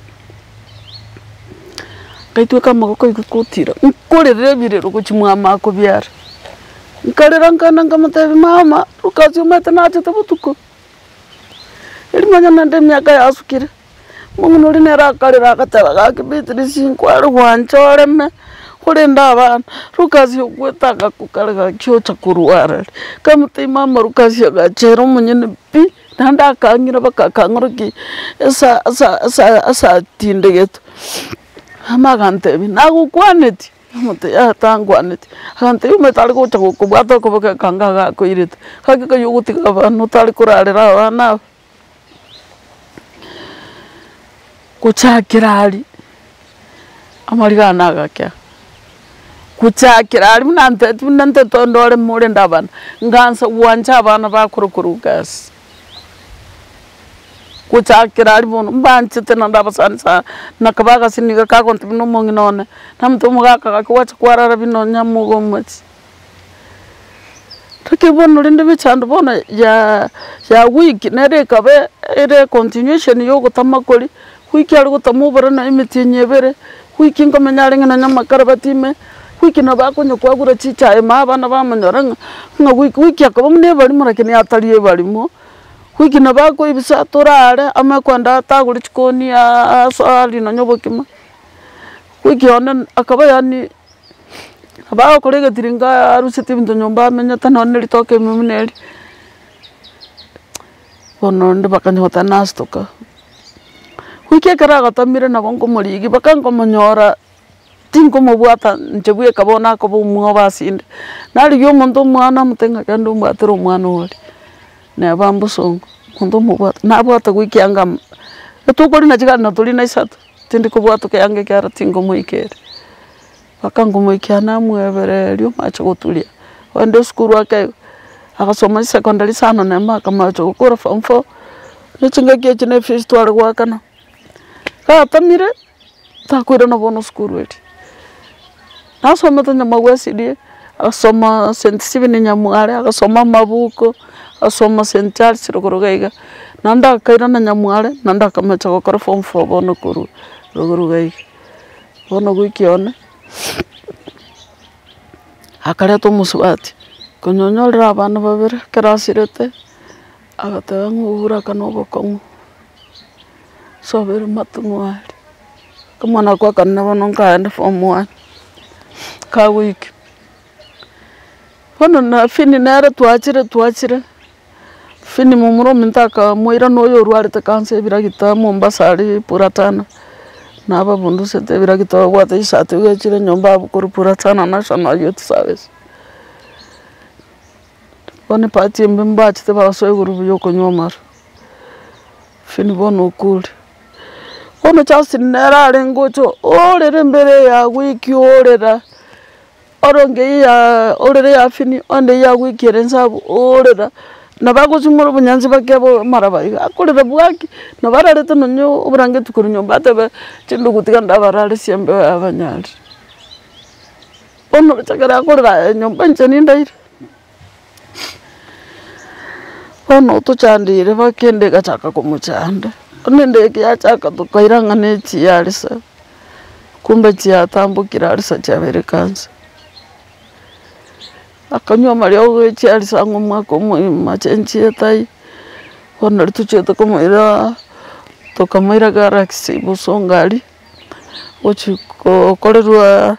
kaitu kama ko ikutira nkorere birero ko chimwama ko byara nkarera nkana ngamatabe mama rukazi umata nacho tabutuko elimanya nande myaka yasukire mungu uri nera karera kataba kakibitiri sinkwari wanchoreme kurenda abana rukazi yokwetaka kukarega kyo chakuruara kamute mama rukazi yagachero munyene pi nanda akangira bakakangoroki esa tindegeto amagantebi nagukwaneti mute yatangwaneti hante umetali ko kubwato ko bakakanga ko irite hakika yuguti abantu tali kurarira abana kuchakirali amarigana agakya kuchakirali munante tondore mure ndabana ngansa wancha abana bakurukurugas kuchakirali bono mbanchite nandabasansa nakabaga siniga kakonti bino monginone namtumuga kakwacha kwarara bino nyamugo mati takibono linde bichando bona ya week nere kabe ere continuation yo gutamakoli wiki ari gutamubara na imiti nyebere wiki ngomenya ngana nyamakara batime wiki na bakonyo kwagura chicha emabana bamanyoranga nga wiki akabamne bari murakene ataliye barimo wiki na bako ibisa torare amakwanda taguri chikoni asali na nyobokima wiki ona akaba yani abao kolege tiringa arusiti bintu nyomba menya tanone litoke mumneli bono ndi bakanyota nastoka wiki karaga tamire na bongo moligi bakango monyora tinko mobwata nchebuye kabona ko bumwo basinde nali yo muntu mwana mutenga kando mbatero mwana oli na bambo songo muntu mobwata na bwata wiki anga etukoli na chigana tuli na isatu tindi ko bwata ke ange kara tingo moikere bakango moikana mwebere lyo macho gotulia wando skuru ake akasoma secondary sana na maka macho gukora form 4 nichinga kechine fish twari gwakana tamire takwira na bono skuru eti nasoma tanya magwesidi asoma St. Stephen Nyamware akasoma mabuko asoma St. Charles rogorogaiga nanda kaira na Nyamware nanda kamacha gukora form 4 bono kuru rogorogaiga bono gwikione akare to muswati kunyonyolera abana babere karasirete agatangu ura kanobo kongo sobere matungwari kamana kwa kana bono nkaenda form 1 ka week bono na fini nare twachire fini mumuro mintaka moira noyo rwarite kanse biragita Mombasa ari Puratana naba bundu sete biragita wata isate wechire nyomba bukuru Puratana National Youth Service bone pati mbemba chite basoye guru yoko nyomar fini bono kuli bono chasi nera rengocho orere mbere ya wiki orera oronge ya orere ya fini onde ya wiki rensabu orera nabako chimoro bunyanzi bakebo marabayi akorera bwaki nabararete nonyo uburange tukuru nyomba tebe chindu kutika ndabarare siembe abanyari bono chakara akorera nyomba nchani ndaire bono tuchandire bakende gachaka kumuchanda nende kyachaka tukairanga nechi yalisa kumbe chiatambukira alisa chaberekanza akanywa mario wechi alisa ngomwako machenchi etai bono tuchete komoira tokamoira garaxi busongali ochiko kolerwa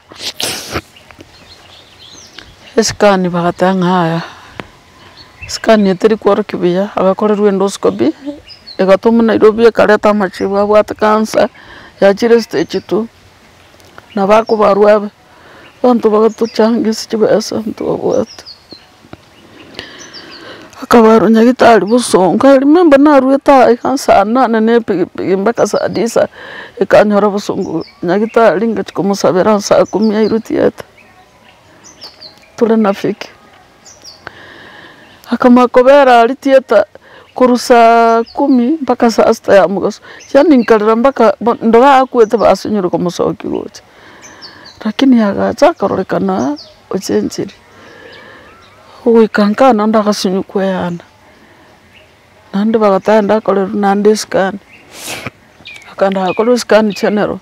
eskani bagatanga haya skani eteri kwaro kibia agakorerwa endoscopy egatuma Nairobi ekareta machibu abwate cancer yachire stage 2 nabako barwabe bantu bagatuchangisa chibesa ntu abwate Akabaru nyagitari busonga. I remember narueta ikansa nane ne pigipigi mpaka saa 9 ikanyora busongo nyagitari ngachikumusabira saa 10 irutieta tule nafiki akamakobera alitieta kurusa 10 mpaka saa 6 ya mugoso yani nkalira mpaka ndoga akwete basunyura kumusoki gote lakini agacha karorikana ochenjiri uikankana ndakasinyukwe yana nande bagatanda kole nande scan akanda akolo scan channel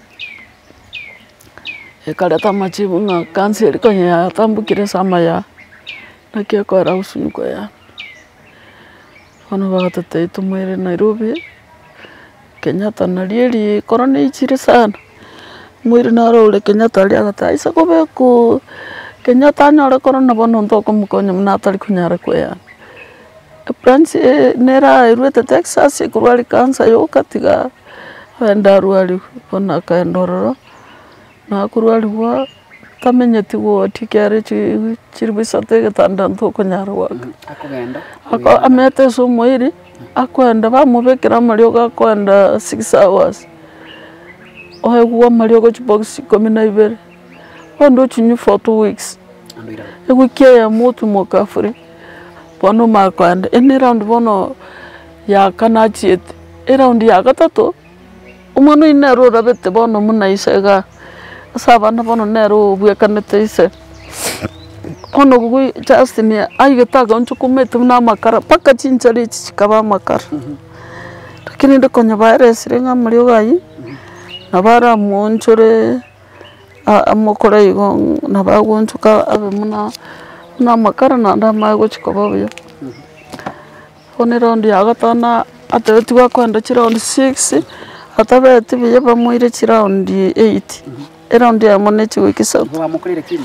ekaleta machibu nga cancer konya tambukire samaya nakia kora usunyukwe yana ono bagatete tumwere Nairobi Kenyatta nalieri korona ichire sana mwiri naro ule Kenyatta ali agataisa kobeku Kenyatta nyore korona bono ntoko mukonya mnatali kunyara kwea branch nera irwete Texas kurwali kansa yo katiga wenda ruali bona kaendororo na kurwali wa tamenyeti wo tikere chiribisate tanda ntoko nyara waka akogenda amete so mwiri akwenda bamubekera marioga kwenda 6 hours ohe kuwa marioga chibox 12 ondo chinyu for 2 weeks ekuke ya mutu mokafuri bono makwanda ene round bono ya kanachiet round ya gatato umano inero rabete bono munaisega sabana bono nero bwekanete ise ono gugui Justin aigetaga onchukumete na makara paka chinchari chikaba makara lakini ndokonya virus renga mariogai nabara monchore amokore igo nabagonchuka abe muna na makara na ndama go chikobayo one round ya gatana ateti wa kwenda round 6 atabeti biye bamuire round 8 round ya monechi wikisa bamukorere kiri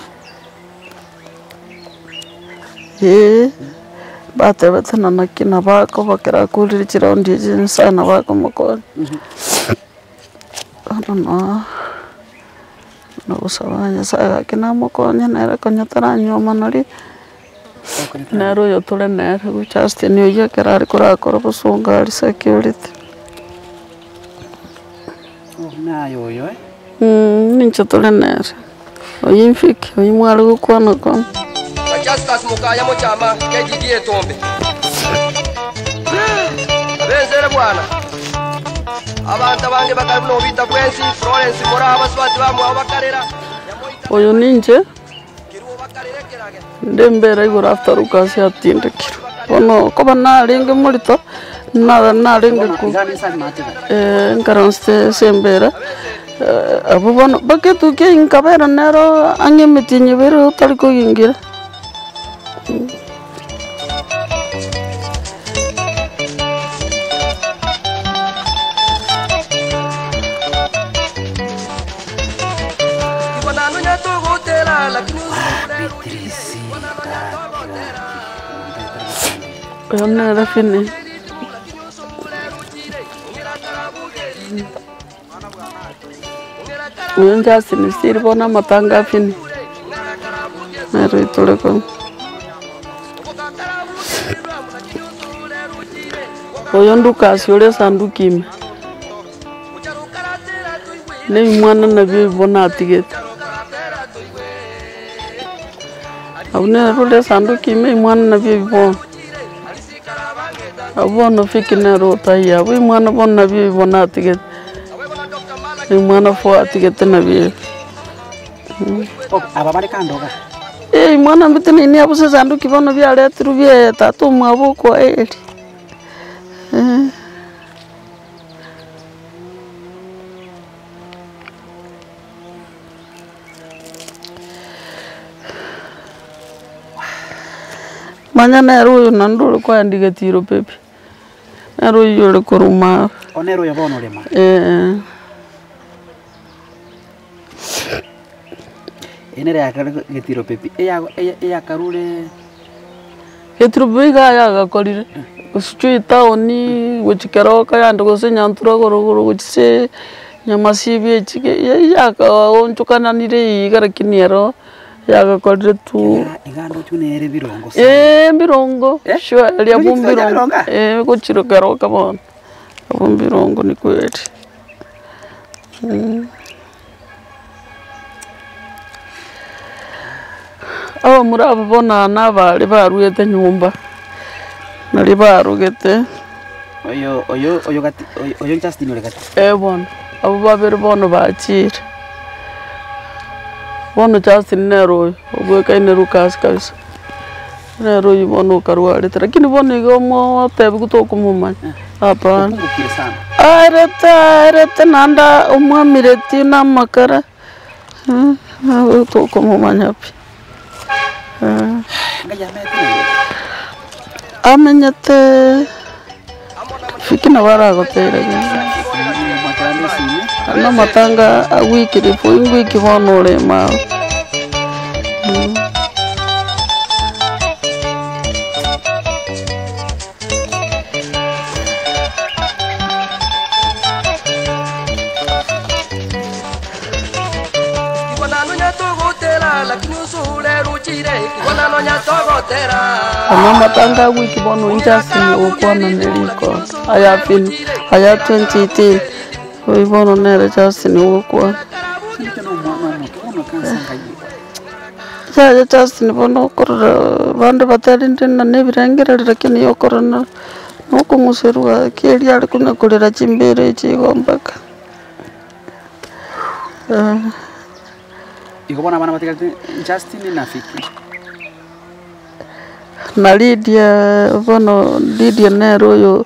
batebetana nakina bako bakera kuliri round ya sana bako mukora no usabanya saga kina mukonya nera konya taranyo manari nero yo tole nera go Justin yo kera kora busonga ari security na yo nincha tole nera oyimfiki oyimwala gukwana kon Justus mukaya mu chama kejigie tombe abenzere bwana abantu bange bakari no bita Prince Florence mora abaswati bamu abakarera oyo ninje ndembera igora after ukasi atinde kiro ono koba naringe mulito naringe ku ngaranste sembera abo bono baketu ke inkabera nero angemetinye bero taliko yingira Ona rafini Uyenja sinisiri bona matanga fini Nero itoleko Oyonduka siole sandukime Ne mwana nabi bona atigeta Abune rule sandukime mwana nabi bona Abono fikine rota ya we mwana bona bi bona ticket ni mwana fo ticket na bi aba bari kandoga mwana mbitini ni abuse sandu kibono bi ale tru bi tatu maboko eri Manya nero nanduru kwa ndiga tiro pepe nero yore kuruma onero yabono lema enere yakara getiro pepe eya karule getiro biga ya gakorire usuchu taoni guchikeroka yando gosenya ntura gorogoro guchise nyamasibi chike ya ka onchukana nire igara kiniero yagakorire tu Igando tunere birongo. birongo sure ya bumbirongo guchirokera kabona bumbirongo ni kweli. Aba muri abo bona nabari baruyete nyumba nari barugete Oyo Justin ole gati. Bona abo babiri bono bakira bono Justin nero ogwekaine Lucas kabisa nero yibono karwarite lakini bono igomo tebi gutokumumanya hapana Kungukire sana. arete nanda umwamireti namakara utokumumanya pi amenyete fikina baragotera ana matanga awikiri fo ingwiki bono le ma ana matanga wiki bono injasi okwana neliko aya 2018 bono nere Justin okwa ya Justin bono korora bande batarinde na nebirengera lakini yokorona nuko muserwa kiri ari kunakorera chimbere chigombaka Igobona bana batika Justin na Fiki. Na Lydia bono Lydia nero yo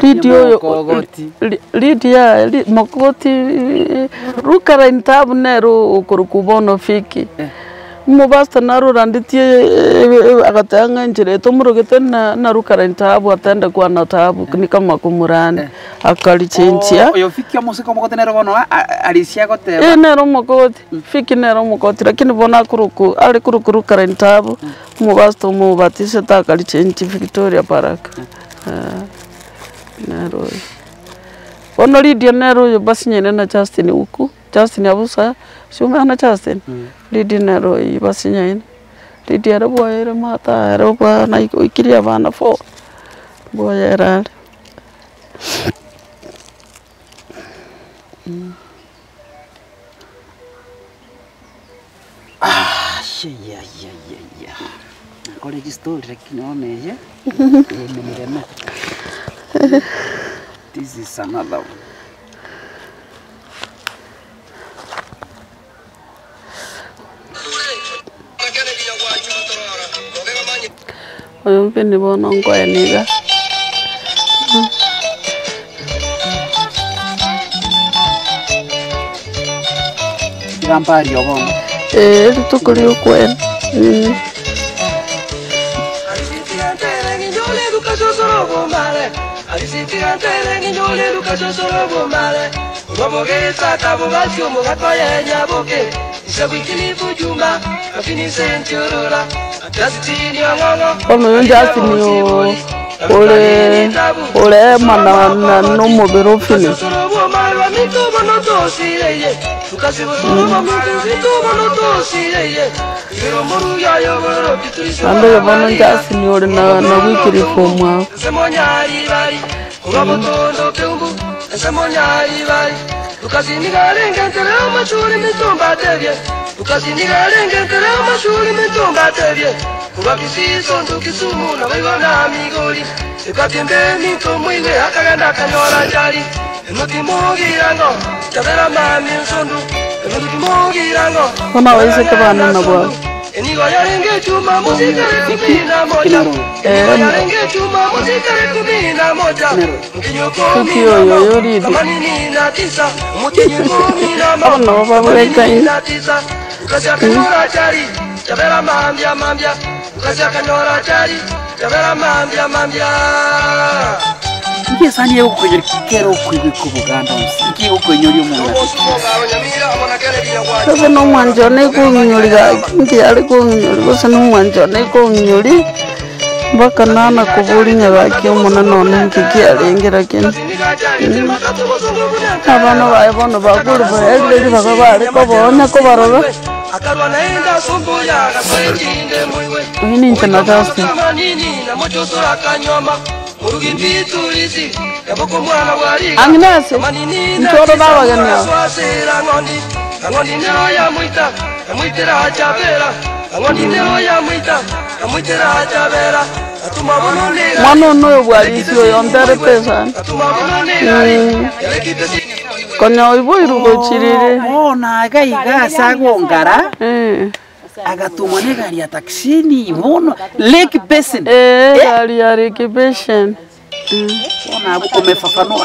Lydia Mokoti rukara intabu nero ukuruku bono Fiki mubasta naro randitie agatanga njire tomurogete na rukara intabu atenda kwa na tabu ni kama kumurani akali chenchia Oyo Fiki amusiko Mokoti nero bono alisia gote nero Mokoti Fiki nero Mokoti lakini bona kuruku ali kuruku rukara intabu mubasta mubatise takali chenchi Victoria Park nero bono Lydia nero yo basi nyene na Justin uku Justin abusa shume na Justin Lydia nero basi nyene Lydia ro boyere mata ro ba na ikiri abana fo boyera ya college story lakini omeje nimerema. This is another one. oyo mpeni bono ngoeniga Gampari obono. Tukuri ukwena Ono yo Justin yo ole mana no mobero fini ando yo bono Justin ole na wikiri fomwa Kona waise kabana na bwa Enigo yarenge chuma muzika rekubina moja yarenge chuma muzika rekubina moja Mkinyoko mina kamanini na tisa Mkinyoko mina na tisa Ukasya kanyora chari Chabera mambia Ukasya kanyora chari Chabera mambia Ngiye sani yo kwenye kero ku Buganda ngi ukwenyori umuntu Sasa no mwanjone kunyuriga ngi ari kunyuriga sasa no mwanjone kunyuri baka nana kuburi nyabaki umuna none ngi arengera kene abana baye bono bakuru baye baka bari ko bonya ko barora akarwa naenda sumbuya gakwejinde muiwe Ini nchana Justin. manini na mojoso akanyoma murugi mbiturizi yaboko mwana wali Agnes, ntoro baba ganya. swasira ngondi ngondi nero ya muita amuitera chabera ngondi nero ya muita amuitera chabera atuma bonone Mwana no bwalisio yondere pesa. atuma bonone yalekitesi Konya ibo irugo chirire. Ona gaiga sagongara agatumwa ne gari ya taksini bono Lake Basin. Gari ya recreation. Ona abu umefafanua.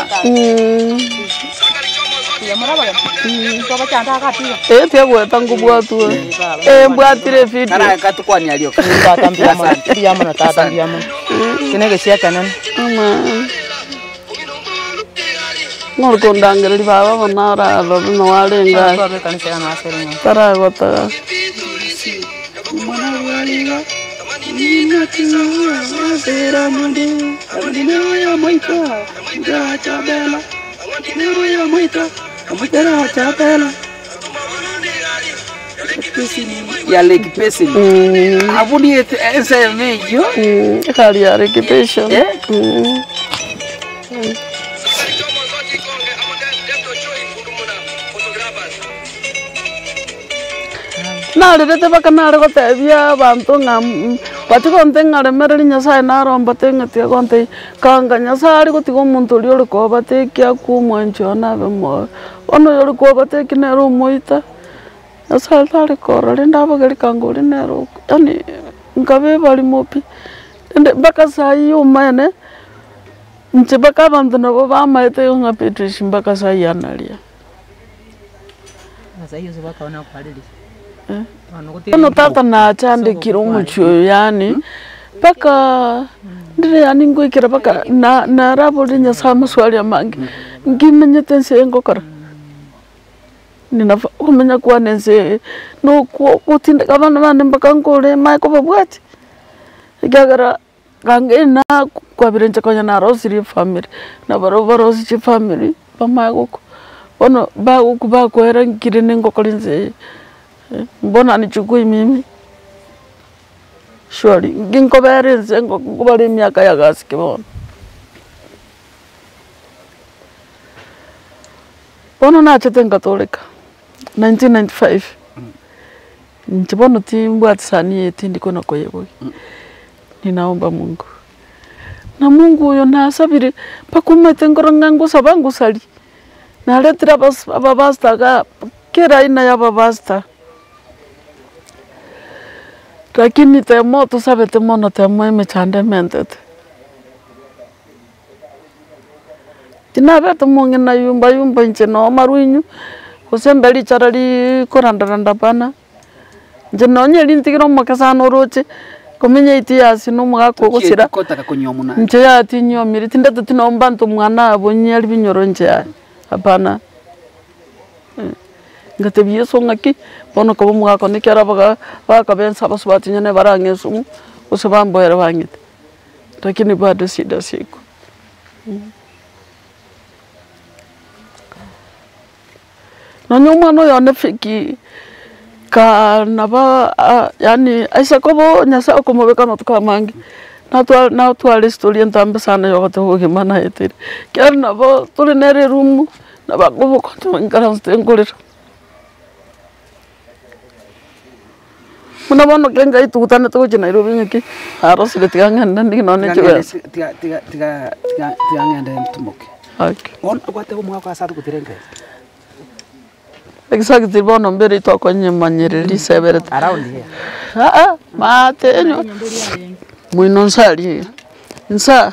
Tia gweta ngubwatu. Mbwatire video. Kana katukwani alio. Tatambia mana tatambia mana. Kinege siaka nani? Ngorko ndangere baba banara lo no walenga. Kwa kanisa ya nasere ngo. Tara gota. Ya Lake Basin. Abuni ese mejo. Gari ya recreation. Narete bakanare gotebia bantu ngam batigonte ngare mereri nyasaye naromba tengetie gonte kanga nyasaye gotigo muntu uri ko batekia kumwancho nabe mo ono yori ko batekinero moita nyasaye tari korore ndabageri kangori nero yani ngabe bali mopi ende bakasai umane nche bakabantu nabo bamaite nga Patricia bakasai analia Sasa hiyo zibaka wana kuhalili. Ono tata na chande kiromucho yani paka ndire yani ngoikira paka na rabodi nya sama swali amangi ngimenye tense ngokara nina umenya kwa nense no kutinda kabana bane mpaka ngole mai ko babwati igagara gange na kwa birenche konya na rosiri family na barosi chi family pamago ono ba kwera ngirene ngokolinze mbona nichukui mimi shwari nginko berenze ngobali miaka ya gasike bona na chete Katolika 1995 nchibono timbwa tsani yeti ndiko na koyebo ninaomba Mungu na Mungu huyo na sabiri pakumete ngorangangu sabangu sali na letira babasta ga kera ina ya babasta lakini temo tu sabe temo no temo imechande mentet tinabe temo ngina yumba nche no maruinyu kusembeli charali koranda pana nje no nyeli ntikiro makasano roche komenya itiasi no mwako gusira kotaka kunyomuna nje ya tinyomiri tindate tinomba ntu mwana abonyali binyoro nje hapana ngatebiye songaki bono ko mwako nikera baka bensa basubati nyane barangesu usabamboyera bangite lakini bado sida siku na nyuma no yone fiki ka naba yani aisa kobo nyasa ko mobeka no tukamangi na twali story ntambe sana yo to gimana etiri kerna bo tuli nere room na bagobo ko to ngara stengolera muna bono kenga itutana to je Nairobi ngiki arosi betiganga ndandi none chwe tiga ngende mtumoke okay on kwate bo mwako asatu kutirenge exactly bono mbere to konye manyereri sebere around here mate enyo muino nsali nsa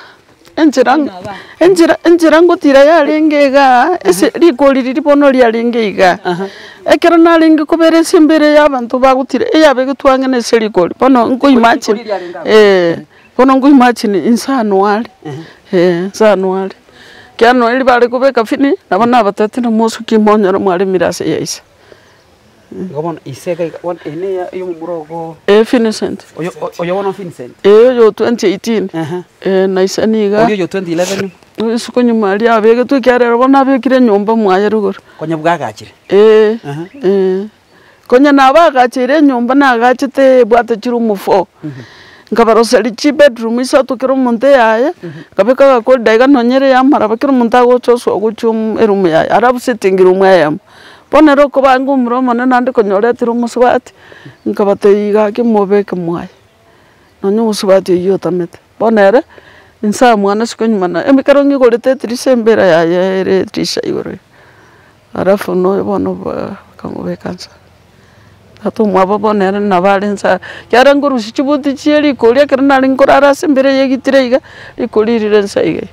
enjira ngotira yalengega ese likoliri lipono lyalengega ekera nalingi kubere simbere y'abantu bagutire eyabe gutwange nese likoli pono ngo imagine pono ngo imagine insano wali insano wali kyano eli bale kubeka fini nabana batatu na musu kimonyora mwali mirase yaisa gobon isega on ene ya yumurogo Vincent oyo wono Vincent yo 2018 naisaniga oyo 2011 isuko nyuma ali abege tu kyarero bona abekire nyomba mwaye ruguru konya bwagakire konya nabagachire nyumba nagachite bwate chirumu 4 ngabaroseli chi bedroom isatu kiro monte yaye kabeka ko daiga nonyere yamara bakiro monta gochoswa guchum erumu yaye arabu sitting room yam ponero ko bangu mromo nande konyoretiro muswati nkabate iga kimobeke mwai nonyo muswati yo tamete ponere insa mwana sikonyumana emikaro ngigorete trisembera yaye ere trisha igore arafu no bono kamubekansa atu mwaba bonera nabalensa kyara nguru shichibuti chieri kolia kerna linkorara sembere yegitire iga likolirire nsa iga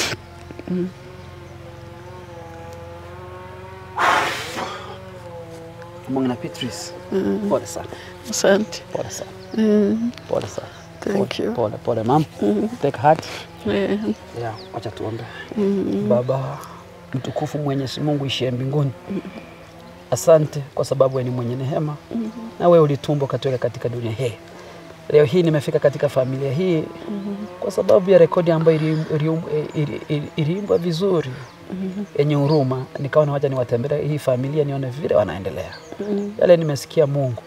Mwana Beatrice. Pole sana. Asante. Pole sana. Pole sana. Thank you. Pole mom. Take heart. Yeah, acha tuombe. Baba mtukufu Mwenyezi Mungu ishie mbinguni. Asante kwa sababu wewe ni mwenye neema. Na wewe ulitumbo katoka katika dunia hii. Leo hii nimefika katika familia hii kwa sababu ya rekodi ambayo iliimbwa vizuri. Yenye huruma nikaona wacha niwatembelee hii familia nione vile wanaendelea. Yale nimesikia Mungu.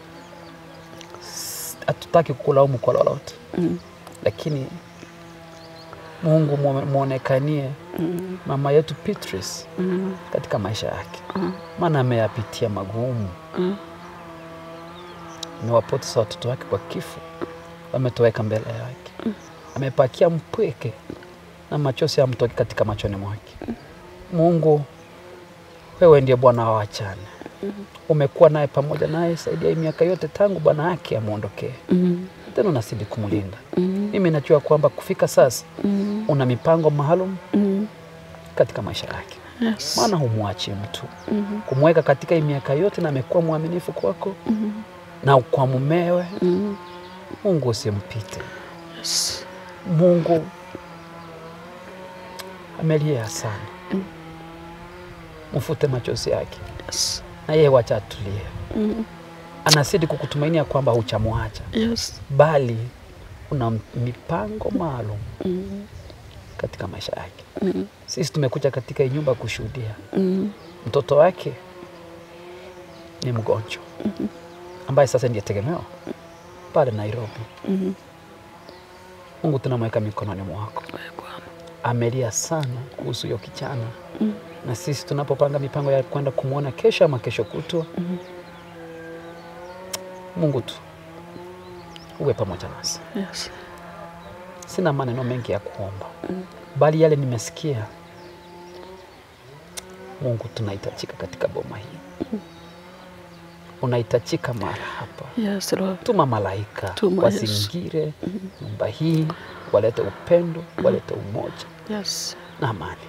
Hatutaki kukulaumu kwa lolote. Lakini Mungu muonekanie mama yetu Beatrice katika maisha yake. Maana ameyapitia magumu. Amewapoteza watoto wake kwa kifo. Wametoweka mbele yake. Amepakia mpweke na machozi yamtoki katika machoni mwake. Mungu, wewe ndiye Bwana wa wachane. Umekuwa naye pamoja naye saidia miaka yote tangu bwana yake amuondokee. Tena unasidi kumlinda. Mimi najua kwamba kufika sasa una mipango maalum katika maisha yake. Yes. Maana humwachi mtu. Kumweka katika miaka yote na amekuwa mwaminifu kwako. Na kwa mumewe. Mungu usimpite. Yes. Mungu amelia sana. Mfute machozi yake. Yes. Na yeye wacha atulie. Anasidi kukutumainia kwamba huchamwacha. Yes. Bali una mipango maalum katika maisha yake. Sisi tumekuja katika nyumba kushuhudia. Mtoto wake ni mgonjwa. Ambaye sasa ndiye tegemeo pale Nairobi. Mungu tunamweka mikononi mwako. Amelia sana kuhusu hiyo kijana. Na sisi tunapopanga mipango ya kwenda kumuona kesho ama kesho kutwa. Mungu tu uwe pamoja nasi. Yes. Sina maneno mengi ya kuomba. Bali yale nimesikia. Mungu tunahitajika katika boma hii. Unahitajika mara hapa. Yes, Lord. Tuma malaika wasingire nyumba hii, walete upendo, walete umoja. Yes. Na amani.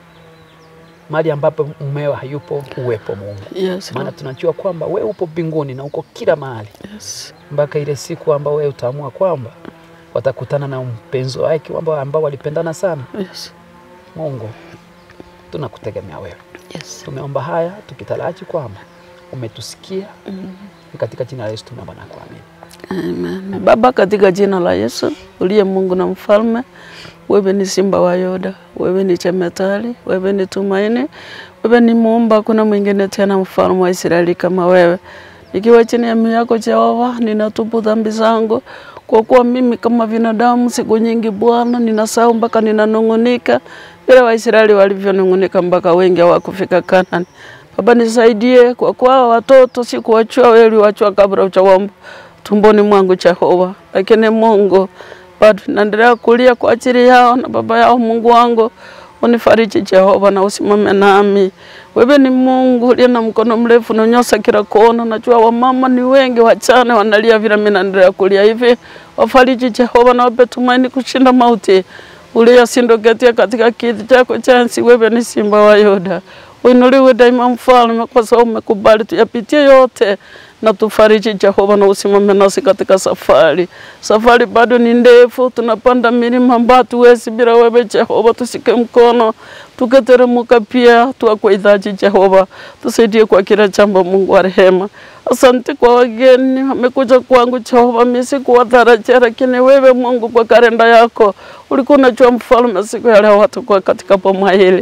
Mahali ambapo mmeo hayupo uwepo Mungu. Yes. Maana tunajua kwamba wewe upo mbinguni na uko kila mahali. Yes. Mpaka ile siku ambayo wewe utaamua kwamba watakutana na mpenzi wake ambao walipendana sana. Yes. Mungu tunakutegemea wewe. Yes. Tumeomba haya tukitaraji kwamba umetusikia. Katika jina la Yesu tunaomba na kuamini. Amen. Baba, katika jina la Yesu uliye Mungu na mfalme, wewe ni simba wa Yuda, wewe ni chemetali, wewe ni tumaini, wewe ni muumba, kuna mwingine tena mfalme wa Israeli kama wewe. Nikiwa chini ya miguu yako Jehova, ninatubu dhambi zangu kwa kuwa mimi kama binadamu siku nyingi Bwana ninasahau mpaka ninanungunika vile Waisraeli walivyonungunika mpaka wengi hawakufika Kanaani. Baba, nisaidie kwa kuwa watoto sikuwachua wewe, uliwachua kabla hujawaumba tumboni mwangu Jehova. Lakini Mungu bado naendelea kulia kwa ajili yao na baba yao. Mungu wangu unifariji Jehova na usimame nami. Wewe ni Mungu uliye na mkono mrefu na unyosa kila kona. Najua wamama ni wengi wachane wanalia vile mimi naendelea kulia hivi. Wafariji Jehova na wape tumaini kushinda mauti. Uliyesindoketia katika kiti chako cha enzi, wewe ni simba wa Yuda. Uinuliwe daima mfalme, kwa sababu umekubali tuyapitie yote na tufariji Jehova na usimame nasi katika safari. Safari bado ni ndefu, tunapanda milima ambayo hatuwezi bila wewe Jehova. Tusike mkono, tuketeremka pia, tukuhitaji Jehova. Tusaidie kwa kila jambo Mungu wa rehema. Asante kwa wageni wamekuja kwangu Jehova, mimi sikuwatarajia, lakini wewe Mungu kwa kalenda yako ulikuwa unajua mfalme siku ya leo watakuwa katika boma hili.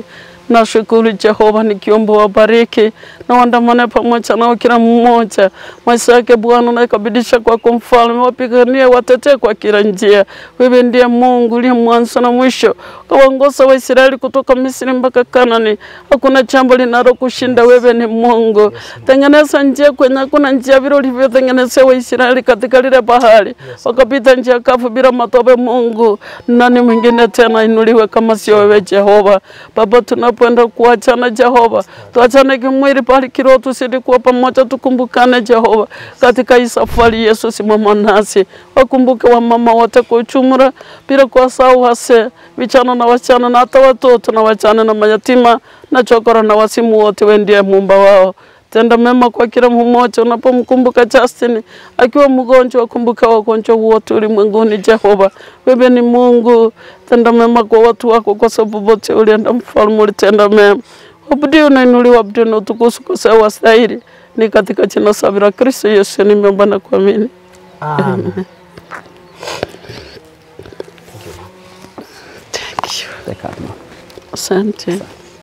Nashukuru Jehova, nikiomba wabariki na waandamane pamoja nao kila mmoja. Maisha yake Bwana naikabidisha kwako Mfalme, wapiganie watetee kwa kila njia. Wewe ndiye Mungu uliye mwanzo na mwisho. Kawaongoza Waisraeli kutoka Misri mpaka Kanaani. Hakuna jambo linalokushinda, wewe ni Mungu. Tengeneza njia kwenye hakuna njia, vile ulivyotengenezea Waisraeli katika lile bahari. Wakapita njia kavu bila matope. Mungu, nani mwingine tena inuliwe kama sio wewe Jehova? Baba, tunapoenda kuachana Jehova, tuachane kimwili bali kiroho, tusidi kuwa pamoja, tukumbukane Jehova katika hii safari. Yesu, simama nasi, wakumbuke wamama wote kwa ujumla bila kuwasahau wazee, vijana na wasichana na hata watoto na wajane na mayatima na chokora na wasimu wote. Wewe ndiye Muumba wao. Tenda mema kwa kila mmoja. Unapomkumbuka Justin akiwa mgonjwa, kumbuka wagonjwa wote ulimwenguni Jehova. Wewe ni Mungu. Tenda mema kwa watu wako, kwa sababu wote ulienda Mfalme, ulitenda mema. Abudiwe na inuliwe, abudiwe na utukuzwe kwa sababu wastahili. Ni katika jina safi la Kristo Yesu nimeomba na kuamini. Amen. Thank you. Asante.